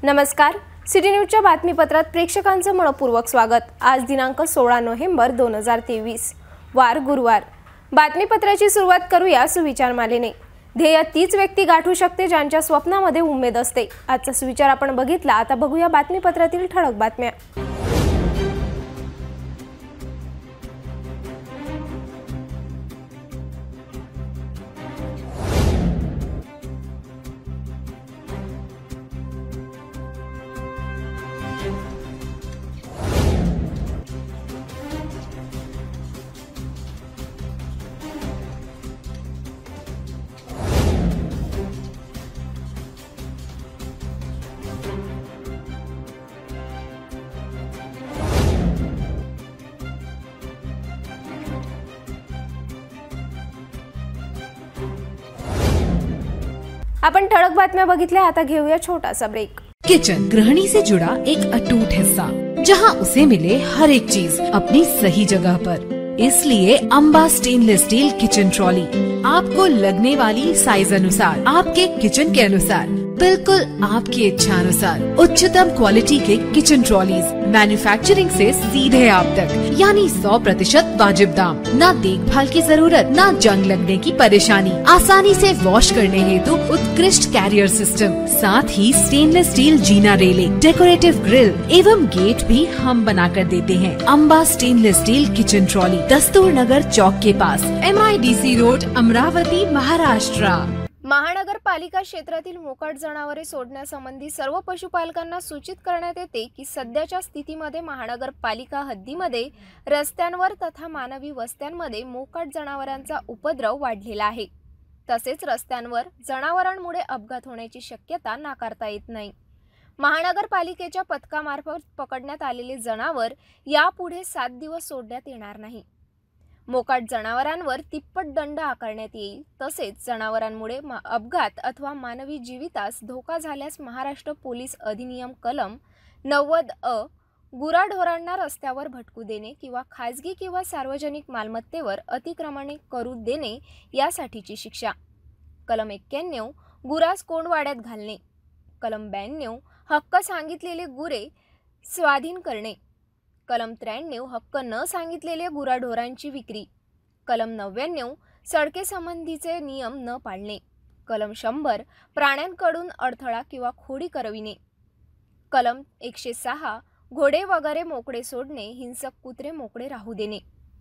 नमस्कार, सिटी न्यूजच्या बातमीपत्रात प्रेक्षकांचं मनपूर्वक स्वागत। आज दिनांक 16 नोव्हेंबर 2023 वार गुरुवार। बातमीपत्राची सुरुवात करूया सुविचारमालेने। ध्येय तीच व्यक्ती गाठू शकते ज्यांच्या स्वप्नामध्ये उमेद असते। आजचा सुविचार आपण बघितला, आता बघूया बातमीपत्रातील ठळक बातम्या। अपन ठळक बातम्या बघितल्या, आता घेऊया छोटासा ब्रेक। किचन गृहिणी से जुड़ा एक अटूट हिस्सा, जहां उसे मिले हर एक चीज अपनी सही जगह पर। इसलिए Amba stainless steel kitchen trolley आपको लगने वाली साइज अनुसार, आपके किचन के अनुसार, बिल्कुल आपकी इच्छा अनुसार उच्चतम क्वालिटी के किचन ट्रॉलीज मैन्युफैक्चरिंग से सीधे आप तक, यानी 100% वाजिब दाम, ना देखभाल की जरूरत, ना जंग लगने की परेशानी, आसानी से वॉश करने हेतु उत्कृष्ट कैरियर सिस्टम, साथ ही स्टेनलेस स्टील जीना रेलिंग, डेकोरेटिव ग्रिल एवं गेट भी हम बना कर देते हैं। Amba stainless steel kitchen trolley, Dastur Nagar Chowk के पास, MIDC रोड, अमरावती, महाराष्ट्र। महानगरपालिका क्षेत्रातील मोकाट जनावरे सोडण्यासंबंधी सर्व पशुपालकांना सूचित करण्यात येते की सध्याच्या स्थितीमध्ये महानगरपालिका हद्दीमध्ये रस्त्यांवर तथा मानवी वस्त्यांमध्ये मोकाट जनावरांचा उपद्रव वाढलेला आहे। तसेच रस्त्यांवर जनावरांमुळे अपघात होण्याची शक्यता नाकारता येत नाही। महानगरपालिकेच्या पथकामार्फत पकडण्यात आलेले जनावर यापुढे 7 दिवस सोडण्यात येणार नाही। मोकाट जनावरांवर तिप्पट दंड आकारण्यात येईल। तसेच जनावरांमुळे अपघात अथवा मानवी जीवितास धोका झाल्यास महाराष्ट्र पोलीस अधिनियम कलम 90 गुराढोरांना रस्त्यावर भटकू देणे किंवा खाजगी किंवा सार्वजनिक मालमत्तेवर अतिक्रमणे करू देणे यासाठीची शिक्षा। कलम 91 गुरास कोंडवाड्यात घालणे। कलम 92 हक्क सांगितलेले गुरे स्वाधीन करणे। कलम 93 हक्क न सांगितलेल्या गुराढोरांची विक्री। कलम 99 सडके संबंधीचे नियम न पाळणे। कलम 100 प्राण्यांकडून अडथळा किंवा खोडी करविणे। कलम 106 घोडे वगैरे मोकळे सोडणे, हिंसक कुत्रे मोकळे राहू देणे।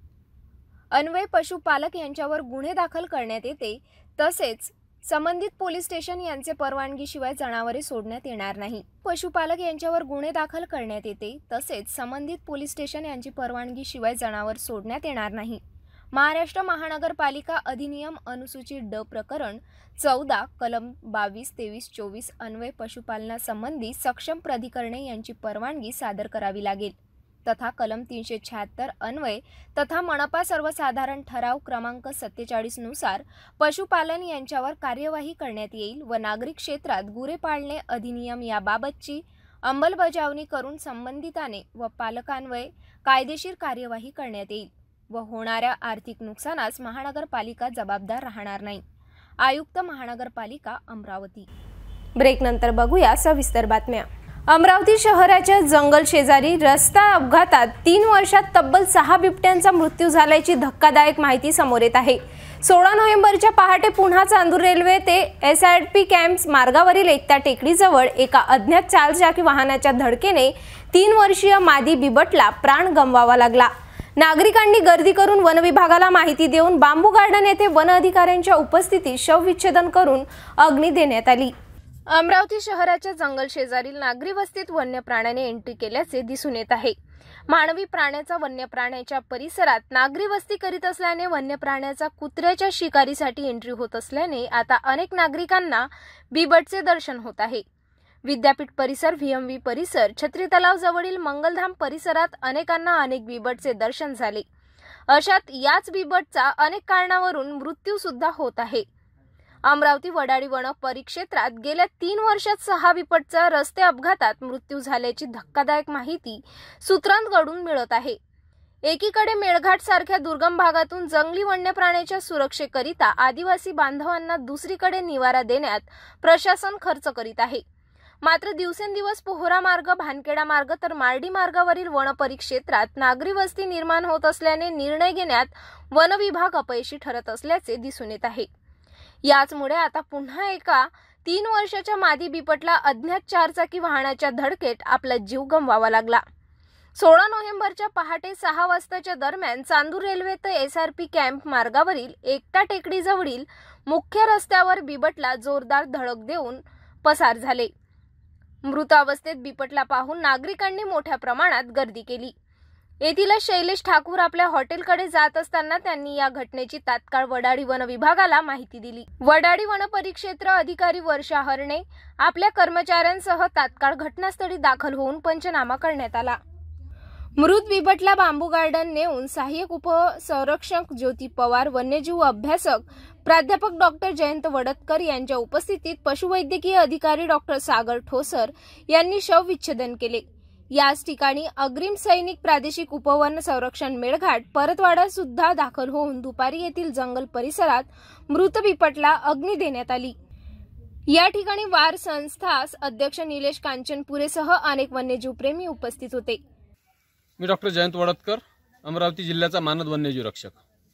अन्वय पशुपालक यांच्यावर गुन्हे दाखल करण्यात येते। तसेच संबंधित पोलीस स्टेशन यांचे परवानगीशिवाय जनावरे सोडण्यात येणार नाही। पशुपालक यांच्यावर गुन्हे दाखल करण्यात येते। तसेच संबंधित पोलीस स्टेशन यांची परवानगीशिवाय जनावर सोडण्यात येणार नाही। महाराष्ट्र महानगरपालिका अधिनियम अनुसूची ड प्रकरण 14 कलम 22, 23, 24 अन्वय पशुपालनासंबंधी सक्षम प्राधिकरणे यांची परवानगी सादर करावी लागेल। तथा कलम 376 अन्वय तथा मनपा सर्वसाधारण ठराव क्रमांक 47 नुसार पशुपालन यांच्यावर कार्यवाही करण्यात येईल व नागरी क्षेत्रात गुरे पाळणे अधिनियम याबाबतची अंमलबजावणी करून संबंधिताने व पालकांवर कायदेशीर कार्यवाही करण्यात येईल व होणाऱ्या आर्थिक नुकसानास महानगरपालिका जबाबदार राहणार नाही। आयुक्त महानगरपालिका अमरावती। ब्रेक नंतर बघूया सविस्तर बातम्या। अमरावती शहराच्या जंगल शेजारी रस्ता अपघातात 3 वर्षात तब्बल 6 बिबट्यांचा मृत्यू झाल्याची धक्कादायक माहिती समोर येत आहे। 16 नोव्हेंबरच्या पहाटे पुन्हा चांदूर रेल्वे ते SRP कॅम्प्स मार्गावरील एकता टेकडीजवळ एका अज्ञात चारचाकी वाहनाच्या धडकेने 3 वर्षीय मादी बिबटला प्राण गमवावा लागला। नागरिकांनी गर्दी करून वन विभागाला माहिती देऊन बांबू गार्डन येथे वन अधिकाऱ्यांच्या उपस्थितीत शवविच्छेदन करून अग्नी देण्यात आली। अमरावती शहराच्या जंगल शेजारील नागरी वस्तीत वन्य प्राण्याने एंट्री केल्याचे दिसून येत आहे। मानवी प्राण्याचा वन्य प्राण्याच्या परिसरात नागरी वस्ती करीत असल्याने वन्य प्राण्याचा कुत्र्याच्या शिकारीसाठी एंट्री होत असल्याने आता अनेक नागरिकांना बिबटचे दर्शन होत आहे। विद्यापीठ परिसर, VMV परिसर, छत्री तलाव जवळील मंगलधाम परिसरात अनेकांना अनेक बिबटचे दर्शन झाले। अशात याच बिबटचा अनेक कारणावरून मृत्यू सुद्धा होत आहे। अमरावती वडाळी वन परिक्षेत्रात गेल्या 3 वर्षात 6 बिबटचा रस्ते अपघातात मृत्यू झाल्याची धक्कादायक माहिती सूत्रांकडून मिळत आहे। एकीकडे मेळघाट सारख्या दुर्गम भागातून जंगली वन्य प्राण्याच्या सुरक्षेकरिता आदिवासी बांधवांना दुसरीकडे निवारा देण्यात प्रशासन खर्च करीत आहे, मात्र दिवसेंदिवस पोहरा मार्ग, भानखेडा मार्ग तर मार्डी मार्गावरील वन परिक्षेत्रात नागरी वस्ती निर्माण होत असल्याने निर्णय घेण्यात वन विभाग अपयशी ठरत असल्याचे दिसून येत आहे। याचमुळे आता पुन्हा एका 3 वर्षाच्या मादी बिबटला अज्ञात 4 चाकी वाहनाच्या धडकेत आपला जीव गमवावा लागला। 16 नोव्हेंबरच्या पहाटे 6 वाजताच्या दरम्यान चांदूर रेल्वे ते SRP कॅम्प मार्गावरील एकटा टेकडीजवळील मुख्य रस्त्यावर बिबटला जोरदार धडक देऊन पसार झाले। मृत अवस्थेत बिबटला पाहून नागरिकांनी मोठ्या प्रमाणात गर्दी केली। येथील शैलेश ठाकूर आपल्या हॉटेलकडे जात असताना त्यांनी या घटनेची तात्काळ वडाळी वन विभागाला माहिती दिली। वडाळी वन परिक्षेत्र अधिकारी वर्षा हरणे आपल्या कर्मचाऱ्यांसह तात्काळ घटनास्थळी दाखल होऊन पंचनामा करण्यात आला। मृत बिबटला बांबू गार्डन नेऊन सहाय्यक उपसंरक्षक ज्योती पवार, वन्यजीव अभ्यासक प्राध्यापक डॉक्टर जयंत वडतकर यांच्या उपस्थितीत पशुवैद्यकीय अधिकारी डॉक्टर सागर ठोसर यांनी शवविच्छेदन केले। याच ठिकाणी अग्रिम सैनिक प्रादेशिक उपवन संरक्षण मेळघाट परतवाडा सुद्धा दाखल होऊन दुपारी येथील जंगल परिसरात मृत बिबटला अग्नी देण्यात आली। या ठिकाणी वार संस्था अध्यक्ष निलेश कांचनपुरेसह अनेक वन्यजीव प्रेमी उपस्थित होते। मी डॉक्टर जयंत वडतकर, अमरावती जिल्ह्याचा मानद वन्यजीव रक्षक।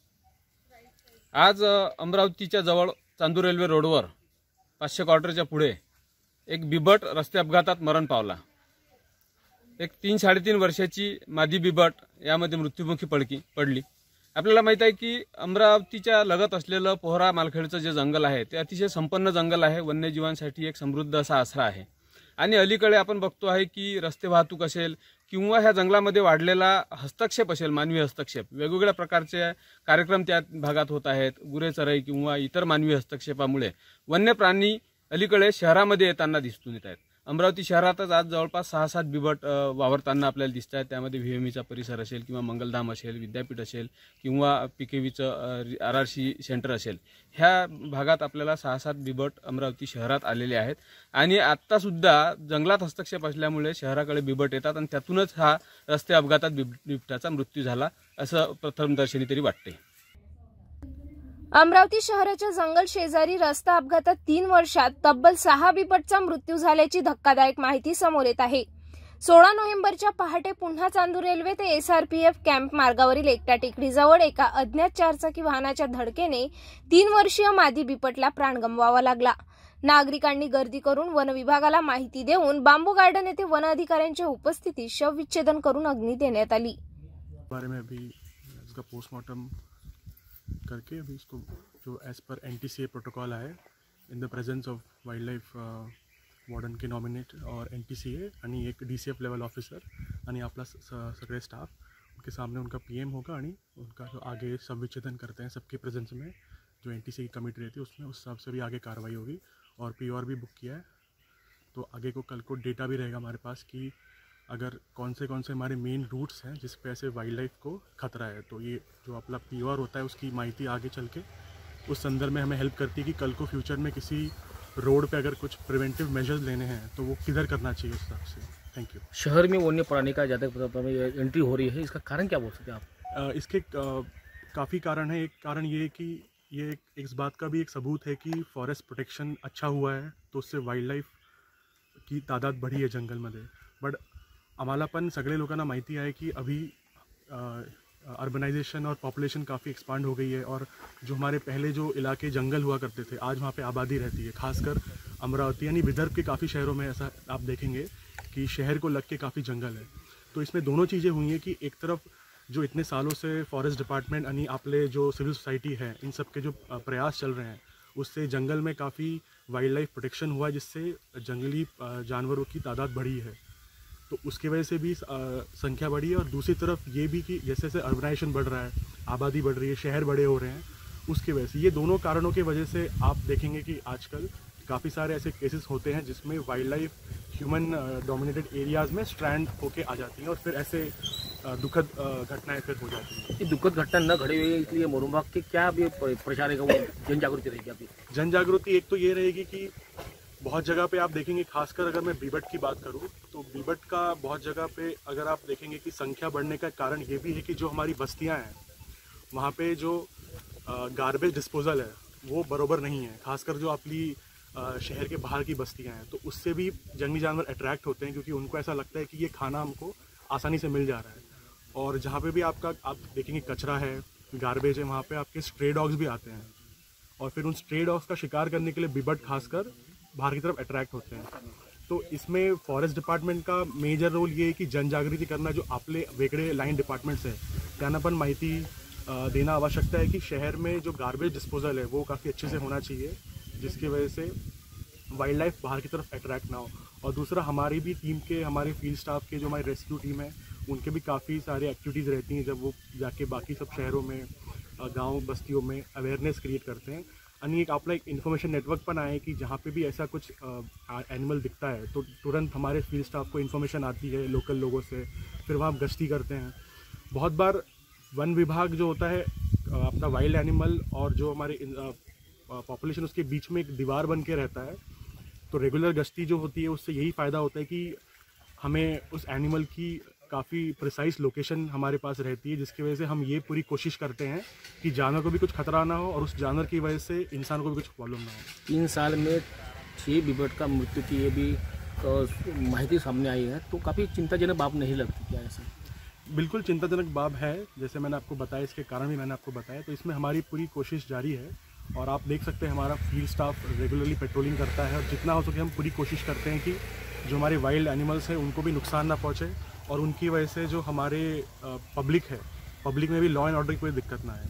आज अमरावतीच्या जवळ चांदूर रेल्वे रोडवर 500 क्वार्टरच्या पुढे एक बिबट रस्ते अपघातात मरण पावला। एक 3-3.5 वर्षाची मादी बिबट यामध्ये मृत्युमुखी पडली। आपल्याला माहित आहे की अमरावतीच्या लगत असलेलं पोहरा मालखेडचं जे जंगल आहे ते अतिशय संपन्न जंगल आहे, वन्यजीवांसाठी एक समृद्ध असा आसरा आहे। आणि अलीकडे आपण बघतो आहे की रस्ते वाहतूक असेल किंवा ह्या जंगलामध्ये वाढलेला हस्तक्षेप असेल, मानवी हस्तक्षेप, वेगवेगळ्या प्रकारचे कार्यक्रम त्या भागात होत आहेत। गुरेचराई किंवा इतर मानवी हस्तक्षेपामुळे वन्य प्राणी अलीकडे शहरामध्ये येताना दिसून येत आहेत। अमरावती शहरातच आज जवळपास 6-7 बिबट वावरताना आपल्याला दिसत आहेत। त्यामध्ये VMEचा परिसर असेल किंवा मंगलधाम असेल, विद्यापीठ असेल किंवा PKVचं RRC सेंटर असेल, ह्या भागात आपल्याला 6-7 बिबट अमरावती शहरात आलेले आहेत। आणि आता सुद्धा जंगलात हस्तक्षेप असल्यामुळे शहराकडे बिबट येतात आणि त्यातूनच हा रस्ते अपघातात बिबटाचा मृत्यू झाला असं प्रथमदर्शनी तरी वाटते। अमरावती शहराच्या जंगल शेजारी रस्ता अपघातात 3 वर्षात तब्बल 6 बिबटचा मृत्यू झाल्याची धक्कादायक माहिती समोर येत आहे। 16 नोव्हेंबरच्या पहाटे पुन्हा चांदूर रेल्वे ते SRPF कॅम्प मार्गावरील एकटा टेकडीजवळ एका अज्ञात 4 चाकी वाहनाच्या धडकेने 3 वर्षीय मादी बिबटला प्राण गमवावा लागला। नागरिकांनी गर्दी करून वन विभागाला माहिती देऊन बांबू गार्डन येथे वन अधिकाऱ्यांच्या उपस्थितीत शवविच्छेदन करून अग्नी देण्यात आली। करके अभी इसको जो एज पर NTCA प्रोटोकॉल है in the presence of wildlife warden के नॉमिनेट और NTCA आणि एक DCF लेवल ऑफिसर आणि आपला सगळे स्टाफ उनके सामने उनका PM होगा आणि उनका जो आगे शवविच्छेदन करते हैं सबके प्रेजेंस में जो NTCA की कमेटी रहती है उसमें उस हिसाब से भी आगे कार्रवाई होगी। और POR भी बुक किया है, तो आगे को कल को डेटा भी रहेगा हमारे पास कि अगर कौन से हमारे मेन रूट्स हैं जिस पे ऐसे वाइल्ड लाइफ को खतरा है, तो ये जो अपना POR होता है उसकी माहिती आगे चल के उस संदर्भ में हमें हेल्प करती है कि कल को फ्यूचर में किसी रोड पे अगर कुछ प्रिवेंटिव मेजर्स लेने हैं तो वो किधर करना चाहिए उस हिसाब से। Thank you. शहर में वन्य प्राणी का ज़्यादा एंट्री हो रही है, इसका कारण क्या बोल सकते हैं आप? इसके काफ़ी कारण है। एक कारण ये है कि ये इस बात का भी एक सबूत है कि फॉरेस्ट प्रोटेक्शन अच्छा हुआ है तो उससे वाइल्ड लाइफ की तादाद बढ़ी है जंगलमध्ये। बट आम्हाला पण सगळे लोकांना माहिती आहे की अभी अर्बनाइजेशन और पॉपुलेशन काफ़ी एक्सपांड हो गई है और जो हमारे पहले जो इलाके जंगल हुआ करते थे आज वहाँ पे आबादी रहती है। खासकर अमरावती यानी विदर्भ के काफ़ी शहरों में ऐसा आप देखेंगे कि शहर को लग के काफ़ी जंगल है। तो इसमें दोनों चीज़ें हुई हैं कि एक तरफ जो इतने सालों से फॉरेस्ट डिपार्टमेंट यानी आपले जो सिविल सोसाइटी है इन सब के जो प्रयास चल रहे हैं उससे जंगल में काफ़ी वाइल्ड लाइफ प्रोटेक्शन हुआ है जिससे जंगली जानवरों की तादाद बढ़ी है, तो उसकी वजह से भी संख्या बढ़ी है। और दूसरी तरफ ये भी कि जैसे जैसे अर्बनाइजेशन बढ़ रहा है, आबादी बढ़ रही है, शहर बड़े हो रहे हैं, उसकी वजह से ये दोनों कारणों की वजह से आप देखेंगे कि आजकल काफ़ी सारे ऐसे केसेस होते हैं जिसमें wildlife human dominated areas में स्ट्रैंड होके आ जाती हैं और फिर ऐसे दुखद घटनाएं फिर हो जाती हैं। ये दुखद घटना न घड़ी हुई, इसलिए मोरूबाग के क्या अभी प्रचार रहेगा, वो जन जागृति रहेगी अभी? जन जागृति एक तो ये रहेगी कि बहुत जगह पे आप देखेंगे, खासकर अगर मैं बीबट की बात करूं तो बीबट का बहुत जगह पे अगर आप देखेंगे कि संख्या बढ़ने का कारण ये भी है कि जो हमारी बस्तियां हैं वहाँ पे जो गार्बेज डिस्पोजल है वो बरोबर नहीं है। खासकर जो आपली शहर के बाहर की बस्तियां हैं, तो उससे भी जंगली जानवर अट्रैक्ट होते हैं, क्योंकि उनको ऐसा लगता है कि ये खाना हमको आसानी से मिल जा रहा है। और जहाँ पे भी आप देखेंगे कचरा है, गार्बेज है, वहाँ पे आपके स्ट्रे डॉग्स भी आते हैं, और फिर उन स्ट्रे डॉग्स का शिकार करने के लिए बिबट खासकर बाहर की तरफ अट्रैक्ट होते हैं। तो इसमें फॉरेस्ट डिपार्टमेंट का मेजर रोल ये है की जनजागृती करना, जो आपले वेगळे लाईन डिपार्टमेंट्स है त्यांना पण माहिती देना आवश्यकता है कि शहर में जो गार्बेज डिस्पोजल है वो काफ़ी अच्छे से होना चाहिए, जिसकी वजह से वाइल्ड लाइफ बाहर की तरफ अट्रैक्ट ना हो। और दूसरा, हमारी भी टीम के, हमारे फील्ड स्टाफ के, जो हमारी रेस्क्यू टीम है, उनके भी काफ़ी सारे एक्टिविटीज़ रहती हैं जब वो जाके बाकी सब शहरों में, गांव बस्तियों में अवेयरनेस क्रिएट करते हैं। आणि एक आपला एक इन्फॉर्मेशन नेटवर्क पण आहे कि जहाँ पे भी ऐसा कुछ एनिमल दिखता है तो तुरंत हमारे फील्ड स्टाफ को इन्फॉर्मेशन आती है लोकल लोगों से, फिर वहाँ गश्ती करते हैं। बहुत बार वन विभाग जो होता है अपना वाइल्ड एनिमल और जो हमारे पॉपुलेशन, उसके बीच में एक दीवार बन के रहता है। तो रेगुलर गश्ती जो होती है उससे यही फ़ायदा होता है कि हमें उस एनिमल की काफ़ी प्रिसाइज लोकेशन हमारे पास रहती है, जिसकी वजह से हम ये पूरी कोशिश करते हैं कि जानवर को भी कुछ खतरा ना हो और उस जानवर की वजह से इंसान को भी कुछ प्रॉब्लम ना हो। 3 साल में 6 बिबट का मृत्यु की ये भी माहिती सामने आई है, तो काफ़ी चिंताजनक बात नहीं लगती क्या ऐसा? बिल्कुल चिंताजनक बात है, जैसे मैंने आपको बताया, इसके कारण भी मैंने आपको बताया। तो इसमें हमारी पूरी कोशिश जारी है और आप देख सकते हैं हमारा फील्ड स्टाफ रेगुलरली पेट्रोलिंग करता है और जितना हो सके हम पूरी कोशिश करते हैं कि जो हमारे वाइल्ड एनिमल्स हैं उनको भी नुकसान ना पहुँचे और उनकी वजह से जो हमारे पब्लिक है, पब्लिक में भी लॉ एंड ऑर्डर की कोई दिक्कत ना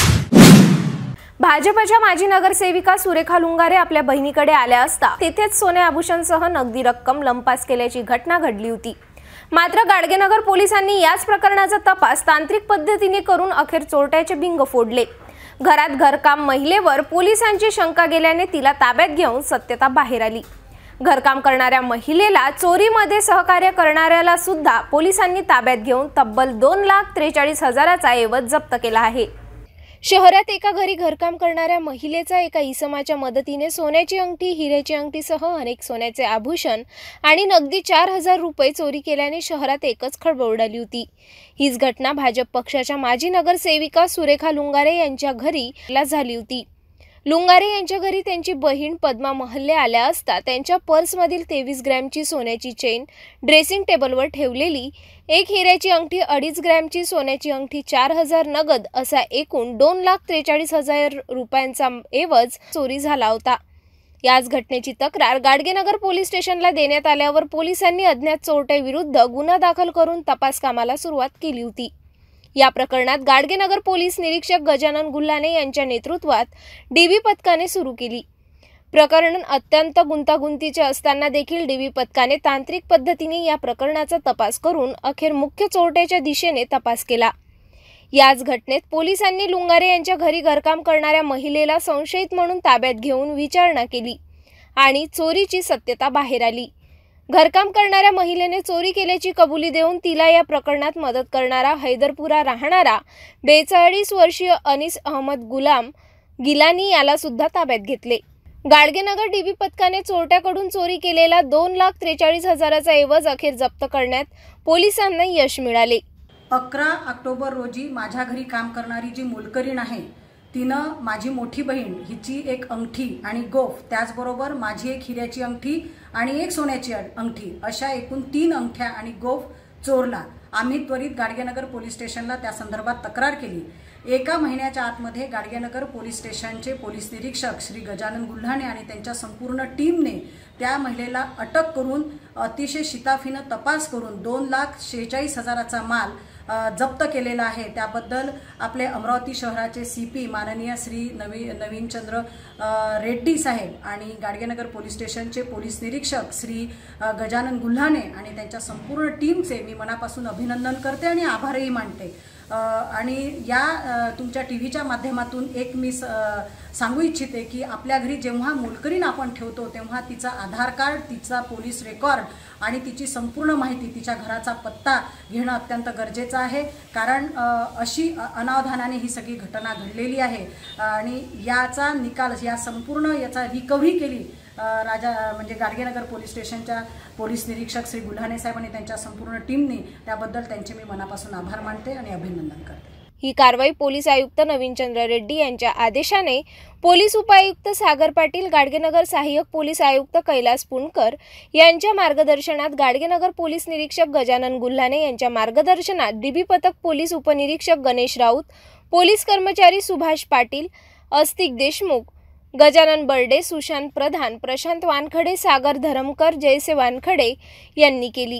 आहे। भाजपच्या माजी नगरसेविका सुरेखा लुंगारे आपल्या बहिणीकडे आल्या असता तिथेच सोने आभूषणसह नगदी रक्कम लंपास केल्याची घटना घडली होती। मात्र गाडगेनगर पोलिसांनी याच प्रकरणाचा तपास तांत्रिक पद्धतीने करून अखेर चोरट्याचे बिंग फोडले। घरात घरकाम महिलेवर पोलिसांची शंका गेल्याने तिला ताब्यात घेऊन सत्यता बाहेर आली। घरकाम करणाऱ्या महिलेला चोरीमध्ये सहकार्य करणाऱ्याला सुद्धा पोलिसांनी ताब्यात घेऊन तब्बल 2,43,000चा ऐवज जप्त केला आहे। शहरात एका घरी घरकाम करणाऱ्या महिलेचा एका इसमाच्या मदतीने सोन्याची अंगठी, हिऱ्याची अंगठीसह अनेक सोन्याचे आभूषण आणि नगदी 4,000 रुपये चोरी केल्याने शहरात एकच खळबळ उडाली होती। हीच घटना भाजप पक्षाच्या माजी नगरसेविका सुरेखा लुंगारे यांच्या घरी झाली होती। लुंगारे यांच्या घरी त्यांची बहीण पद्मा महल्ले आल्या असता त्यांच्या पर्समधील 23 ग्रॅमची सोन्याची चेन, ड्रेसिंग टेबलवर ठेवलेली एक हिऱ्याची अंगठी, 2.5 ग्रॅमची सोन्याची अंगठी, 4,000 नगद असा एकूण 2,43,000 रुपयांचा ऐवज चोरी झाला होता। याच घटनेची तक्रार गाडगेनगर पोलीस स्टेशनला देण्यात आल्यावर पोलिसांनी अज्ञात चोरट्याविरुद्ध गुन्हा दाखल करून तपास कामाला सुरुवात केली होती। या प्रकरणात गाडगेनगर पोलीस निरीक्षक गजानन गुल्हाने यांच्या नेतृत्वात डीबी पथकाने सुरू केली। प्रकरण अत्यंत गुंतागुंतीचे असताना देखील डीबी पथकाने तांत्रिक पद्धतीने या प्रकरणाचा तपास करून अखेर मुख्य चोरट्याच्या दिशेने तपास केला। याच घटनेत पोलिसांनी लुंगारे यांच्या घरी घरकाम करणाऱ्या महिलेला संशयित म्हणून ताब्यात घेऊन विचारणा केली आणि चोरीची सत्यता बाहेर आली। घरकाम करणाऱ्या महिलेने चोरी केल्याची कबुली देऊन तिला या प्रकरणात मदत करणारा हैदरपुरा राहणारा 42 वर्षीय अनीस अहमद गुलाम गिलानी याला सुद्धा ताब्यात घेतले। गाडगेनगर डीबी पथकाने चोरट्याकडून चोरी केलेला 2,43,000चा ऐवज अखेर जप्त करण्यात पोलिसांना यश मिळाले। 11 ऑक्टोबर रोजी माझ्या घरी काम करणारी जी मोलकरीण आहे तिनं माझी मोठी बहीण हिची एक अंगठी आणि गोफ, त्याचबरोबर माझी एक हिऱ्याची अंगठी आणि एक सोन्याची अंगठी अशा एकूण 3 अंगठ्या आणि गोफ चोरला। आम्ही त्वरित गाडगेनगर पोलीस स्टेशनला त्या संदर्भात तक्रार केली। एका महिन्याच्या आतमध्ये गाडगेनगर पोलीस स्टेशनचे पोलीस निरीक्षक श्री गजानन गुल्हाने आणि त्यांच्या संपूर्ण टीमने त्या महिलेला अटक करून अतिशय शिताफीने तपास करून 2,46,000चा माल जप्त केलेला आहे। त्याबद्दल आपले अमरावती शहराचे सीपी माननीय श्री नवीनचंद्र रेड्डी साहेब आणि गाडगेनगर पोलीस स्टेशनचे पोलीस निरीक्षक श्री गजानन गुल्हाने आणि त्यांच्या संपूर्ण टीमचे मी मनापासून अभिनंदन करते आणि आभारही मानते। आणि या तुमच्या टीव्हीच्या माध्यमातून एक मी सांगू इच्छिते की आपल्या घरी जेव्हा मोलकरीण आपण ठेवतो तेव्हा तिचा आधार कार्ड, तिचा पोलीस रेकॉर्ड आणि तिची संपूर्ण माहिती, तिच्या घराचा पत्ता घेणं अत्यंत गरजेचं आहे, कारण अशी अनावधानाने ही सगळी घटना घडलेली आहे आणि याचा निकाल, या संपूर्ण याचा रिकव्हरी केली म्हणजे गाडगेनगर पोलीस स्टेशनच्या पोलीस निरीक्षक श्री गुल्हाने साहेब आणि त्यांच्या संपूर्ण टीमने, त्याबद्दल त्यांचे मी मनापासून आभार मानते आणि अभिनंदन करते। ही कारवाई पोलीस आयुक्त नवीनचंद्र रेड्डी यांच्या आदेशाने पोलीस उपायुक्त सागर पाटील, गाडगेनगर सहाय्यक पोलीस आयुक्त कैलास पुणकर यांच्या मार्गदर्शनात, गाडगेनगर पोलीस निरीक्षक गजानन गुल्हाने यांच्या मार्गदर्शनात डीबी पथक पोलीस उपनिरीक्षक गणेश राऊत, पोलीस कर्मचारी सुभाष पाटील, अस्तिक देशमुख, गजानन बर्डे, सुशांत प्रधान, प्रशांत वानखडे, सागर धरमकर, जयसे वानखडे यांनी केली।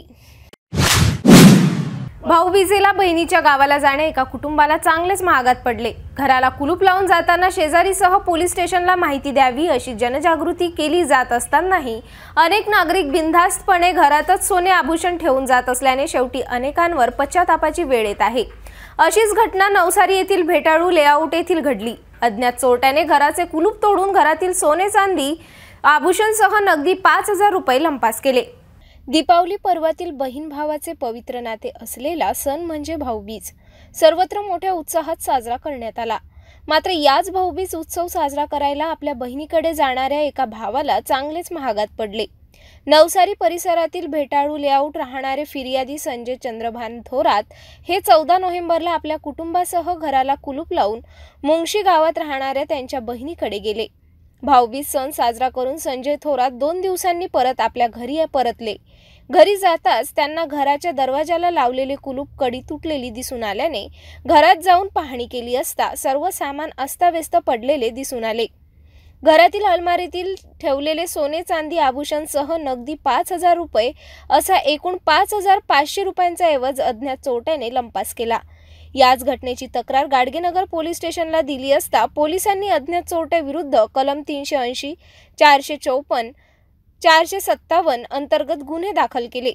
भाऊबीजेला बहिणीच्या गावाला जाणे एका कुटुंबाला चांगलेच महागात पडले। घराला कुलूप लावून जाताना शेजारीसह पोलीस स्टेशनला माहिती द्यावी अशी जनजागृती केली जात असतानाही अनेक नागरिक बिनधास्तपणे घरातच सोने आभूषण ठेवून जात असल्याने शेवटी अनेकांवर पश्चातापाची वेळ येत आहे। अशीच घटना नवसारी येथील भेटाळू लेआउट येथील घडली। अज्ञात चोरट्याने घराचे कुलूप तोडून घरातील सोने चांदी आभूषणसह नगदी 5,000 रुपये लंपास केले। दीपावली पर्वातील बहीण भावाचे पवित्र नाते असलेला सण म्हणजे भाऊबीज सर्वत्र मोठ्या उत्साहात साजरा करण्यात आला। मात्र याच भाऊबीज उत्सव साजरा करायला आपल्या बहिणीकडे जाणाऱ्या एका भावाला चांगलेच महागात पडले। नवसारी परिसरातील भेटाळू लेआउट राहणारे फिर्यादी संजय चंद्रभान थोरात हे 14 नोव्हेंबरला आपल्या कुटुंबासह घराला कुलूप लावून मुंगशी गावात राहणाऱ्या त्यांच्या बहिणीकडे गेले। भाऊबीज सण साजरा करून संजय थोरात 2 दिवसांनी परत आपल्या घरी परतले। घरी जाताच त्यांना घराच्या दरवाजाला लावलेले कुलूप कडी तुटलेली दिसून आल्याने घरात जाऊन पाहणी केली असता सर्व सामान अस्ताव्यस्त पडलेले दिसून आले। घरातील अलमारीतील ठेवलेले सोने चांदी आभूषणसह नगदी 5,000 रुपये असा एकूण 5,500 रुपयांचा ऐवज अज्ञात चोरट्याने लंपास केला। याच घटनेची तक्रार गाडगेनगर पोलीस स्टेशनला दिली असता पोलिसांनी अज्ञात चोरट्याविरुद्ध कलम 380, 454, 457 अंतर्गत गुन्हे दाखल केले।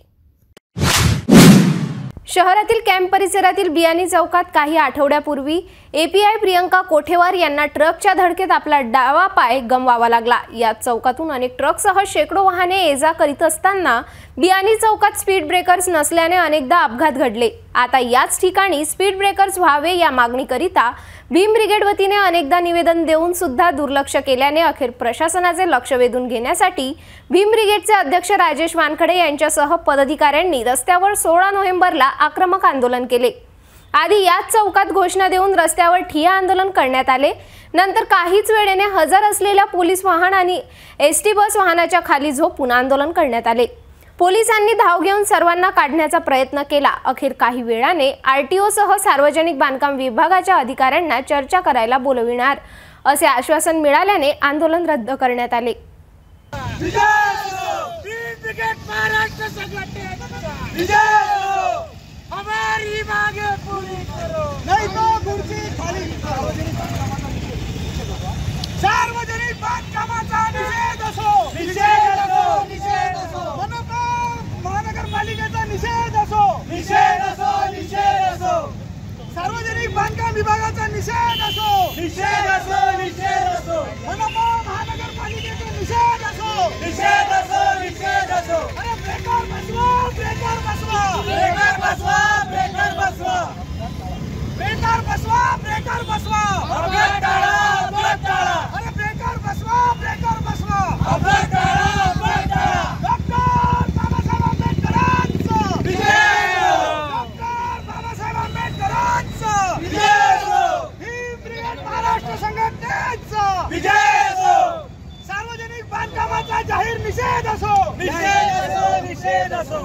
शहरातील कॅम्प परिसरातील बियाणी चौकात काही आठवड्यापूर्वी एपीआय प्रियंका कोठेवार यांना ट्रकच्या धडकेत आपला डावा पाय गमवावा लागला। या चौकातून अनेक ट्रकसह शेकडो वाहने ये-जा करीत असताना बियाणी चौकात स्पीड ब्रेकर्स नसल्याने अनेकदा अपघात घडले। आता याच ठिकाणी स्पीड ब्रेकर्स व्हावे या मागणीकरिता भीम ब्रिगेड वतीने अनेकदा निवेदन देऊन सुद्धा दुर्लक्ष केल्याने अखेर प्रशासनाचे लक्ष वेधून घेण्यासाठी भीम ब्रिगेडचे अध्यक्ष राजेश वानखडे यांच्यासह पदाधिकाऱ्यांनी रस्त्यावर 16 नोव्हेंबरला आक्रमक आंदोलन केले। आधी याच चौकात घोषणा देऊन रस्त्यावर ठिय्या आंदोलन करण्यात आले। नंतर काहीच वेळेने हजर असलेल्या पोलीस वाहन आणि एसटी बस वाहनाच्या खाली झोपून आंदोलन करण्यात आले। पोलिसांनी धाव घेऊन सर्वांना काढण्याचा प्रयत्न केला। अखेर काही वेळाने आरटीओ सह सार्वजनिक बांधकाम विभागाच्या अधिकाऱ्यांना चर्चा करायला बोलविणार असे आश्वासन मिळाल्याने आंदोलन रद्द करण्यात आले। सार्वजनिक बांधकामाचा निषेध असो, निषेध असो, निषेध असो, महानगरपालिकेचा निषेध असो, निषेध असो, निषेध असो, सार्वजनिक बांधकाम विभागाचा निषेध असो, निषेध असो, निषेध असो, महानगरपालिकेचा निषेध असो, निषेध असो, निषेध असो। अरे ब्रेकर बसवा, ब्रेकर बसवा, ब्रेकर बसवा, ब्रेकर बसवा, ब्रेकर बसवा, ब्रेकर बसवा, अपघात टाळा, अपघात टाळा। अरे ब्रेकर बसवा, ब्रेकर बसवा, अपघात टाळा, अपघात टाळा। डॉक्टर बाबासाहेब आंबेडकरांचा विजय हो, डॉक्टर बाबासाहेब आंबेडकरांचा विजय हो, भीम ब्रिगेड महाराष्ट्र संघटनेचा विजय हो। सार्वजनिक बांधकामाचा जाहीर निषेध असो, निषेध असो, निषेध असो।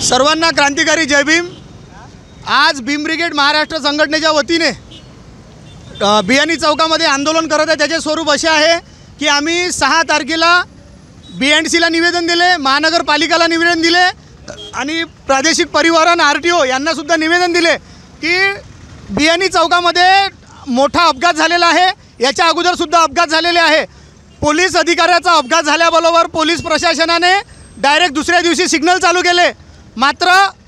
सर्वांना क्रांतिकारी जय भीम। आज भीम ब्रिगेड महाराष्ट्र संघटनेच्या वतीने बियाणी चौकामध्ये आंदोलन करत आहे। त्याचे स्वरूप असे आहे की आम्ही 6 तारखेला BNCला निवेदन दिले, महानगरपालिकेला निवेदन दिले आणि प्रादेशिक परिवहन RTO यांना सुद्धा निवेदन दिले की बियाणी चौकामध्ये मोठा अपघात झालेला आहे। याच्या अगोदर सुद्धा अपघात झालेले आहे। पोलीस अधिकाऱ्याचा अपघात झाल्याबरोबर पोलीस प्रशासनाने डायरेक्ट दुसऱ्या दिवशी सिग्नल चालू केले। मात्र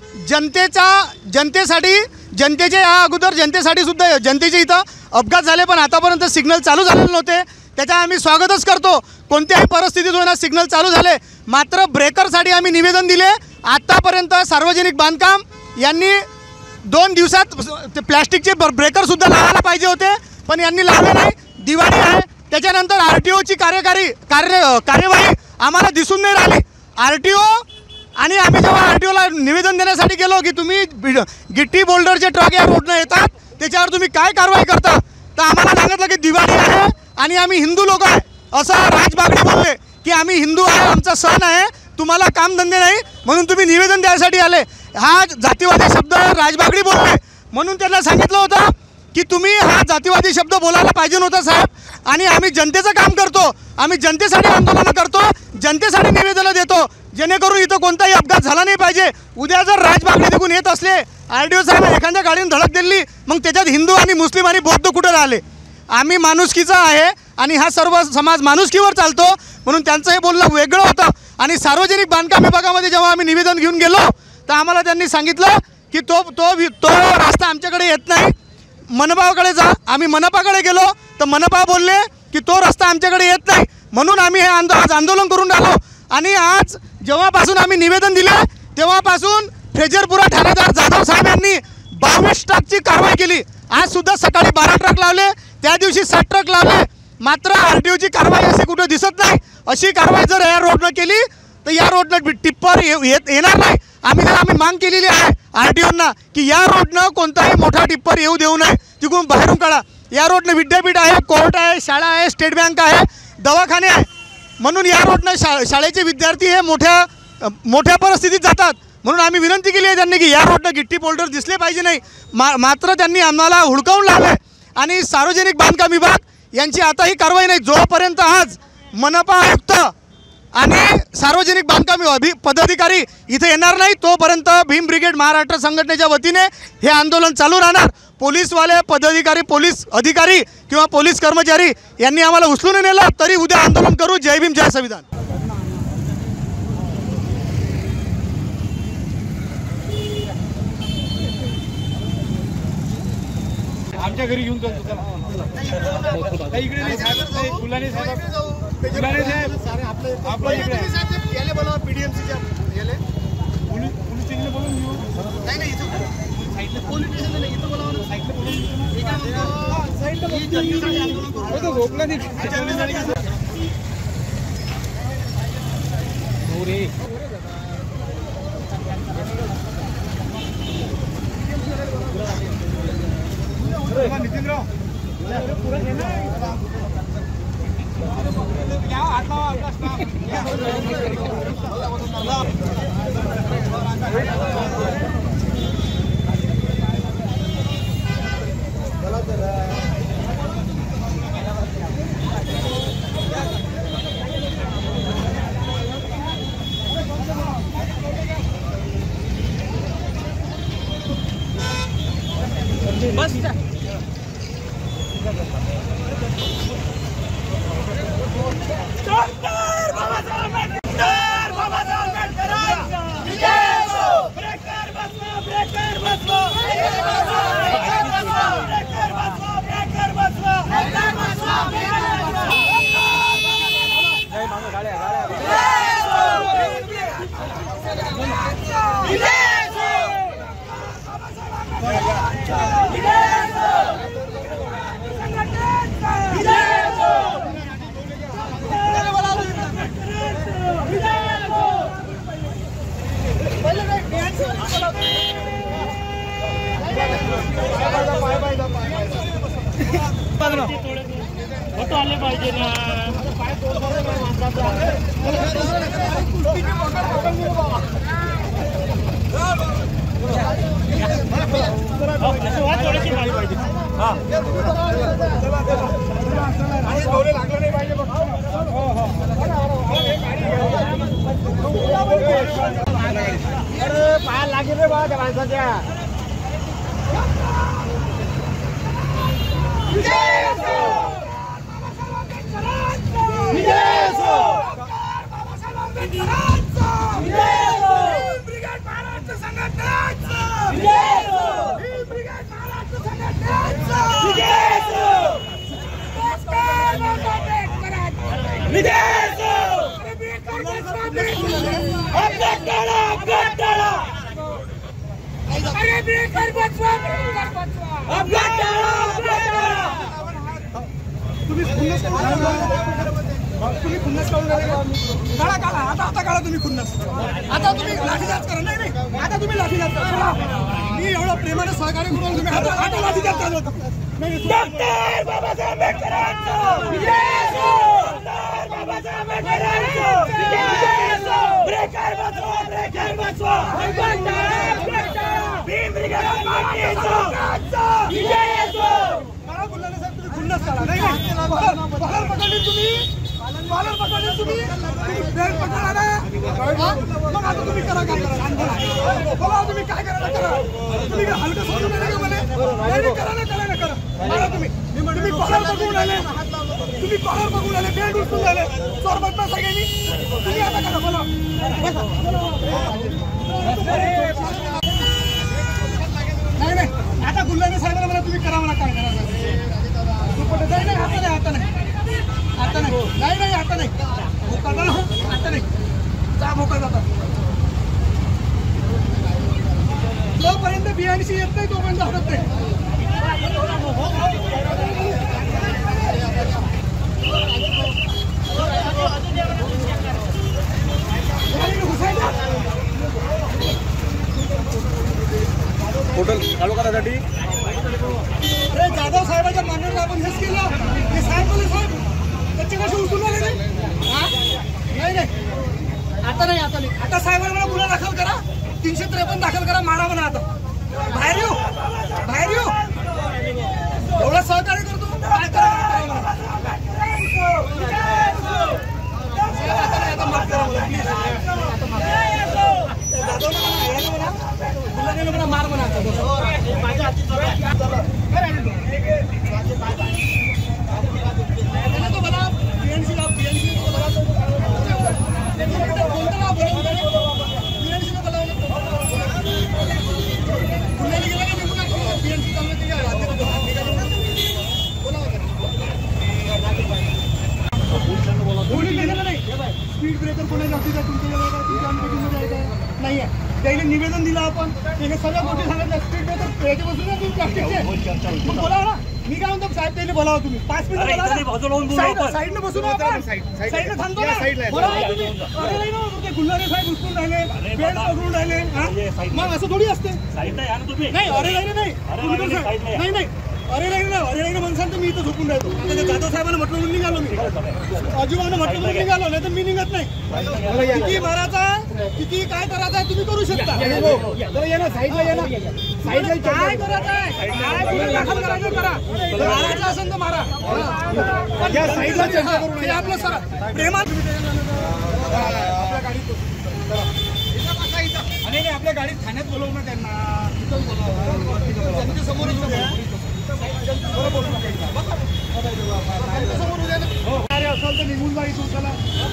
जनतेसाठी सुद्धा जनतेचे इथं अपघात झाले, पण आतापर्यंत सिग्नल चालू झालेले नव्हते। त्याचा आम्ही स्वागतच करतो। कोणत्याही परिस्थितीत होईना सिग्नल चालू झाले। मात्र ब्रेकरसाठी आम्ही निवेदन दिले। आतापर्यंत सार्वजनिक बांधकाम यांनी 2 दिवसात ते प्लॅस्टिकचे ब्रेकरसुद्धा लावायला पाहिजे होते, पण यांनी लावले नाही। दिवाळी आहे, त्याच्यानंतर RTOची कार्यवाही आम्हाला दिसून नाही राहिली। RTO आणि आम्ही जेव्हा RTOला निवेदन देण्यासाठी गेलो की तुम्ही गिट्टी बोल्डरचे ट्रक या रोडने येतात त्याच्यावर तुम्ही काय कारवाई करता, तर आम्हाला सांगितलं की दिवाळी आहे आणि आम्ही हिंदू लोक आहे। असं राजबागडे बोलले की आम्ही हिंदू आहे, आमचा सण आहे, तुम्हाला कामधंदे नाही म्हणून तुम्ही निवेदन द्यायसाठी आले। हा जातीवादी शब्द राजबागडी बोलले, म्हणून त्यांना सांगितलं होतं की तुम्ही हा जातीवादी शब्द बोलायला पाहिजे नव्हता साहेब। आणि आम्ही जनतेचं काम करतो, आम्ही जनतेसाठी आंदोलन करतो, जनतेसाठी निवेदनं देतो, जेणेकरून इथं कोणताही अपघात झाला नाही पाहिजे। उद्या जर राजबागडी तिकून येत असले, RTO साहेब एखाद्या गाडीने धडक दिली, मग त्याच्यात हिंदू आणि मुस्लिम आणि बौद्ध कुठं राहिले? आम्ही माणुसकीचा आहे आणि हा सर्व समाज माणुसकीवर चालतो, म्हणून त्यांचं हे बोलणं वेगळं होतं। आणि सार्वजनिक बांधकाम विभागामध्ये जेव्हा आम्ही निवेदन घेऊन गेलो तर आम्हाला त्यांनी सांगितलं की तो रस्ता आमच्याकडे येत नाही, मनपाकडे जा। आम्ही मनपाकडे गेलो तर मनपा बोलले की तो रस्ता आमच्याकडे येत नाही, म्हणून आम्ही हे आज आंदोलन करून राहिलो। आणि आज जेव्हापासून आम्ही निवेदन दिले तेव्हापासून फेजरपुरा ठाणेदार जाधव साहेब यांनी 22 ट्रकची कारवाई केली। आज सुद्धा सकाळी 12 ट्रक लावले, त्या दिवशी 7 ट्रक लावले। मात्र RTOची कारवाई अशी कुठे दिसत नाही। अशी कारवाई जर या रोडनं केली तर या रोडनं टिप्पर येणार नाही। आम्ही मांग केलेली आहे RTOंना की या रोडनं कोणताही मोठा टिप्पर येऊ देऊ नये, तिकडून बाहेरून काढा। या रोडनं विद्यापीठ आहे, कोर्ट आहे, शाळा आहे, स्टेट बँक आहे, दवाखाने आहे, म्हणून या रोडनं शाळेचे विद्यार्थी हे मोठ्या परिस्थितीत जातात। म्हणून आम्ही विनंती केली आहे त्यांनी की या रोडनं गिट्टी बोल्डर दिसले पाहिजे नाही। मात्र त्यांनी आम्हाला हुडकावून लावले आणि सार्वजनिक बांधकाम विभाग यांची आताही कारवाई नाही। जोपर्यंत आज मनपा आयुक्त आणि सार्वजनिक बांधकाम पदाधिकारी इथे येणार नाही तोपर्यंत भीम ब्रिगेड महाराष्ट्र संघटनेच्या वतीने हे आंदोलन चालू राहणार। पोलीसवाले पदाधिकारी, पोलीस अधिकारी किंवा पोलीस कर्मचारी यांनी आम्हाला उचलून नेलं तरी उद्या आंदोलन करू। जय भीम, जय संविधान। आमच्या घरी घेऊन जातो इकडे नाही साहेब, फुलाने साहेब, फुलाने साहेब आपलं इकडे याले बोलावा PDMCच्या याले पोलीस स्टेशनला बोलून घेऊ। नाही इथं साईडला पोलीस स्टेशनला नाही, इथं बोलावा ना, साईडला बोलून एका साईडला तो झोपला नाही रे। नितीनराव पूरा घेना क्या आता आपला स्टाफ बस फोटो आले पाहिजे ना। लागेल रे बाबा त्या माणसाच्या. तुम्ही खुन्नस करून काढा काढा आता काढा तुम्ही खुन्नस. आता तुम्ही लाठीचार्ज करा. नाही आता तुम्ही लाठीचार्ज करा. मी एवढं प्रेमाने सहकार्य करून तुम्ही आता लाठीचार्ज चालू होता. डॉक्टर बाबासाहेब आंबेडकरांचा ब्रेकर बचवा ब्रेकर बचवा भीम ब्रिगेड मला बोलले साहेब तुम्ही खुन्नस करा. नाही पगार पकडली तुम्ही कॉलर पकडले तुम्ही बेल्ट पकडला. मग आता तुम्ही करा काय करा बोला तुम्ही काय करायला करा. तुम्ही हलकं सोडून नाही का म्हणे करा ना मला तुम्ही कॉलर पकडून आले. तुम्ही कॉलर पकडून आले बेल्ट उचलून आले चोर बदला सगळ्यांनी. तुम्ही आता करा बोला. नाही आता गुल्हाने साहेबांना मला तुम्ही करा मला काय करायचं. नाही आता नाही आता नाही आता नाही नाही आता नाही आता नाही जा मोकळा जाता. जोपर्यंत बियाणीशी येत नाही तोपर्यंत हटत नाही. होटल चालू करायसाठी जाधव साहेबांच्या मान्यवर आपण हेच केलं. हे साहेब बोले साहेब त्याचे कसे उचलून आले नाही. आता नाही आता नाही आता साहेबांना मला गुन्हा दाखल करा. 353 दाखल करा. मारा म्हणा आता बाहेर येऊ एवढं सहकार्य करतो काय करा. आता माफ करा मला प्लीज. मला मार म्हणा माझ्या स्पीड ब्रेकर कोणी तुमच्या नाही आहे. त्याला निवेदन दिलं आपण त्याने सगळ्या गोष्टी सांगितल्या. स्पीड ब्रेकर याच्या बसून ना तुम्ही प्लास्टिकचे मग बोलावा ना. मी काय म्हणतो साहेब त्याने बोलावा तुम्ही 5 मिनिटं साईडनं बसून साईडनं थांबतो ना. गुल्हाने साहेब उचलून राहिले बेल्ट पकडून राहिले. मग असं थोडी असते. नाही अरे नाही नाही अरे नाही म्हणसान तर मी इथं झोपून राहतो. जाधव साहेबांना म्हटलं म्हणून निघालो मी. अजिबानं म्हटलं म्हणून निघालो नाही तर मी निघत नाही. किती मारायचा किती काय करायचं आहे तुम्ही करू शकता. काय करायचं आहे काय गुन्हा दाखल करायचं करा. मारायचं असेल तर मारा. आपलं सर प्रेमात आपल्या गाडीत आणि आपल्या गाडीत ठाण्यात बोलवू ना त्यांना. समोरच असेल तर निघून जायचं चला.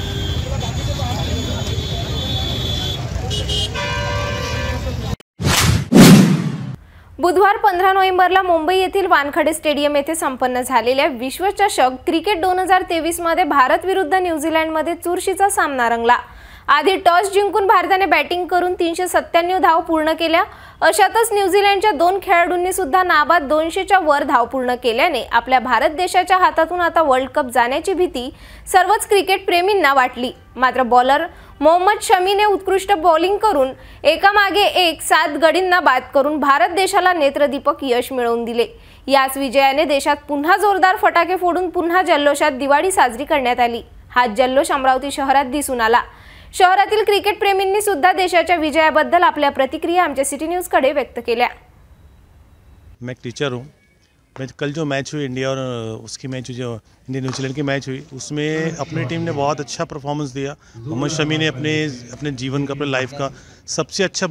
बुधवार 15 नोव्हेंबरला मुंबई येथील वानखडे स्टेडियम येथे संपन्न झालेल्या विश्वचषक क्रिकेट 2023 मध्ये भारत विरुद्ध न्यूझीलंडमध्ये चुरशीचा सामना रंगला. आधी टॉस जिंकून भारताने बॅटिंग करून 397 धाव पूर्ण केल्या. अशातच न्यूझीलंडच्या 2 खेळाडूंनी सुद्धा नाबाद 200च्या वर धाव पूर्ण केल्याने आपल्या भारत देशाच्या हातातून आता वर्ल्ड कप जाण्याची भीती सर्वच क्रिकेट प्रेमींना वाटली. मात्र बॉलर मोहम्मद शमीने उत्कृष्ट बॉलिंग करून एकामागे एक 7 गडींना बाद करून भारत देशाला नेत्रदीपक यश मिळवून दिले. याच विजयाने देशात पुन्हा जोरदार फटाके फोडून पुन्हा जल्लोषात दिवाळी साजरी करण्यात आली. हा जल्लोष अमरावती शहरात दिसून आला. शहरातील क्रिकेट प्रेमींनी सुद्धा देशाच्या विजयाबद्दल आपल्या प्रतिक्रिया आमच्या सिटी न्यूज कडे व्यक्त केल्या. मैं एक टीचर हूँ. मैं कल जो मैच हुई इंडिया और उसकी मैच हुई जो इंडिया न्यूजीलैंड की मैच हुई उसमें अपनी टीम ने बहुत अच्छा परफॉर्मेंस दिया. मोहम्मद शमी ने अपने जीवन का अपने लाइफ का सबसे अच्छा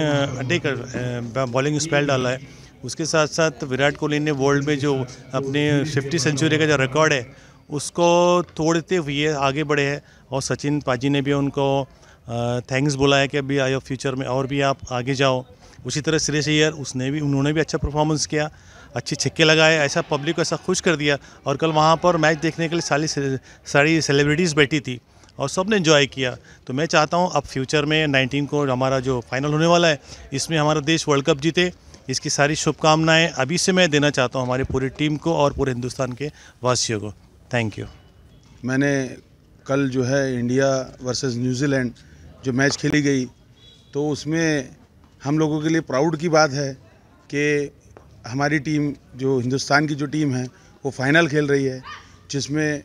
बॉलिंग स्पेल डाला है। उसके साथ साथ विराट कोहली ने वर्ल्ड में जो अपने 50 सेंचुरी का जो रिकॉर्ड है उसको तोड़ते हुए आगे बढ़े हैं। और सचिन पाजी ने भी उनको थैंक्स बोला है कि अभी आयो फ्यूचर में और भी आप आगे जाओ। उसी तरह श्रेयस अय्यर उन्होंने भी अच्छा परफॉर्मेंस किया, अच्छे छक्के लगाए, ऐसा पब्लिक को ऐसा खुश कर दिया। और कल वहाँ पर मैच देखने के लिए सारी सेलिब्रिटीज़ बैठी थी और सब ने एंजॉय किया। तो मैं चाहता हूँ अब फ्यूचर में 19 को हमारा जो फाइनल होने वाला है इसमें हमारा देश वर्ल्ड कप जीते, इसकी सारी शुभकामनाएं अभी से मैं देना चाहता हूँ हमारी पूरी टीम को और पूरे हिंदुस्तान के वासियों को। Thank you. मैंने कल जो है इंडिया वर्सेस न्यूजीलैंड जो मैच खेली गई तो उसमें हम लोगों के लिए प्राउड की बात है कि हमारी टीम जो हिंदुस्तान की जो टीम है वो फाइनल खेल रही है, जिसमें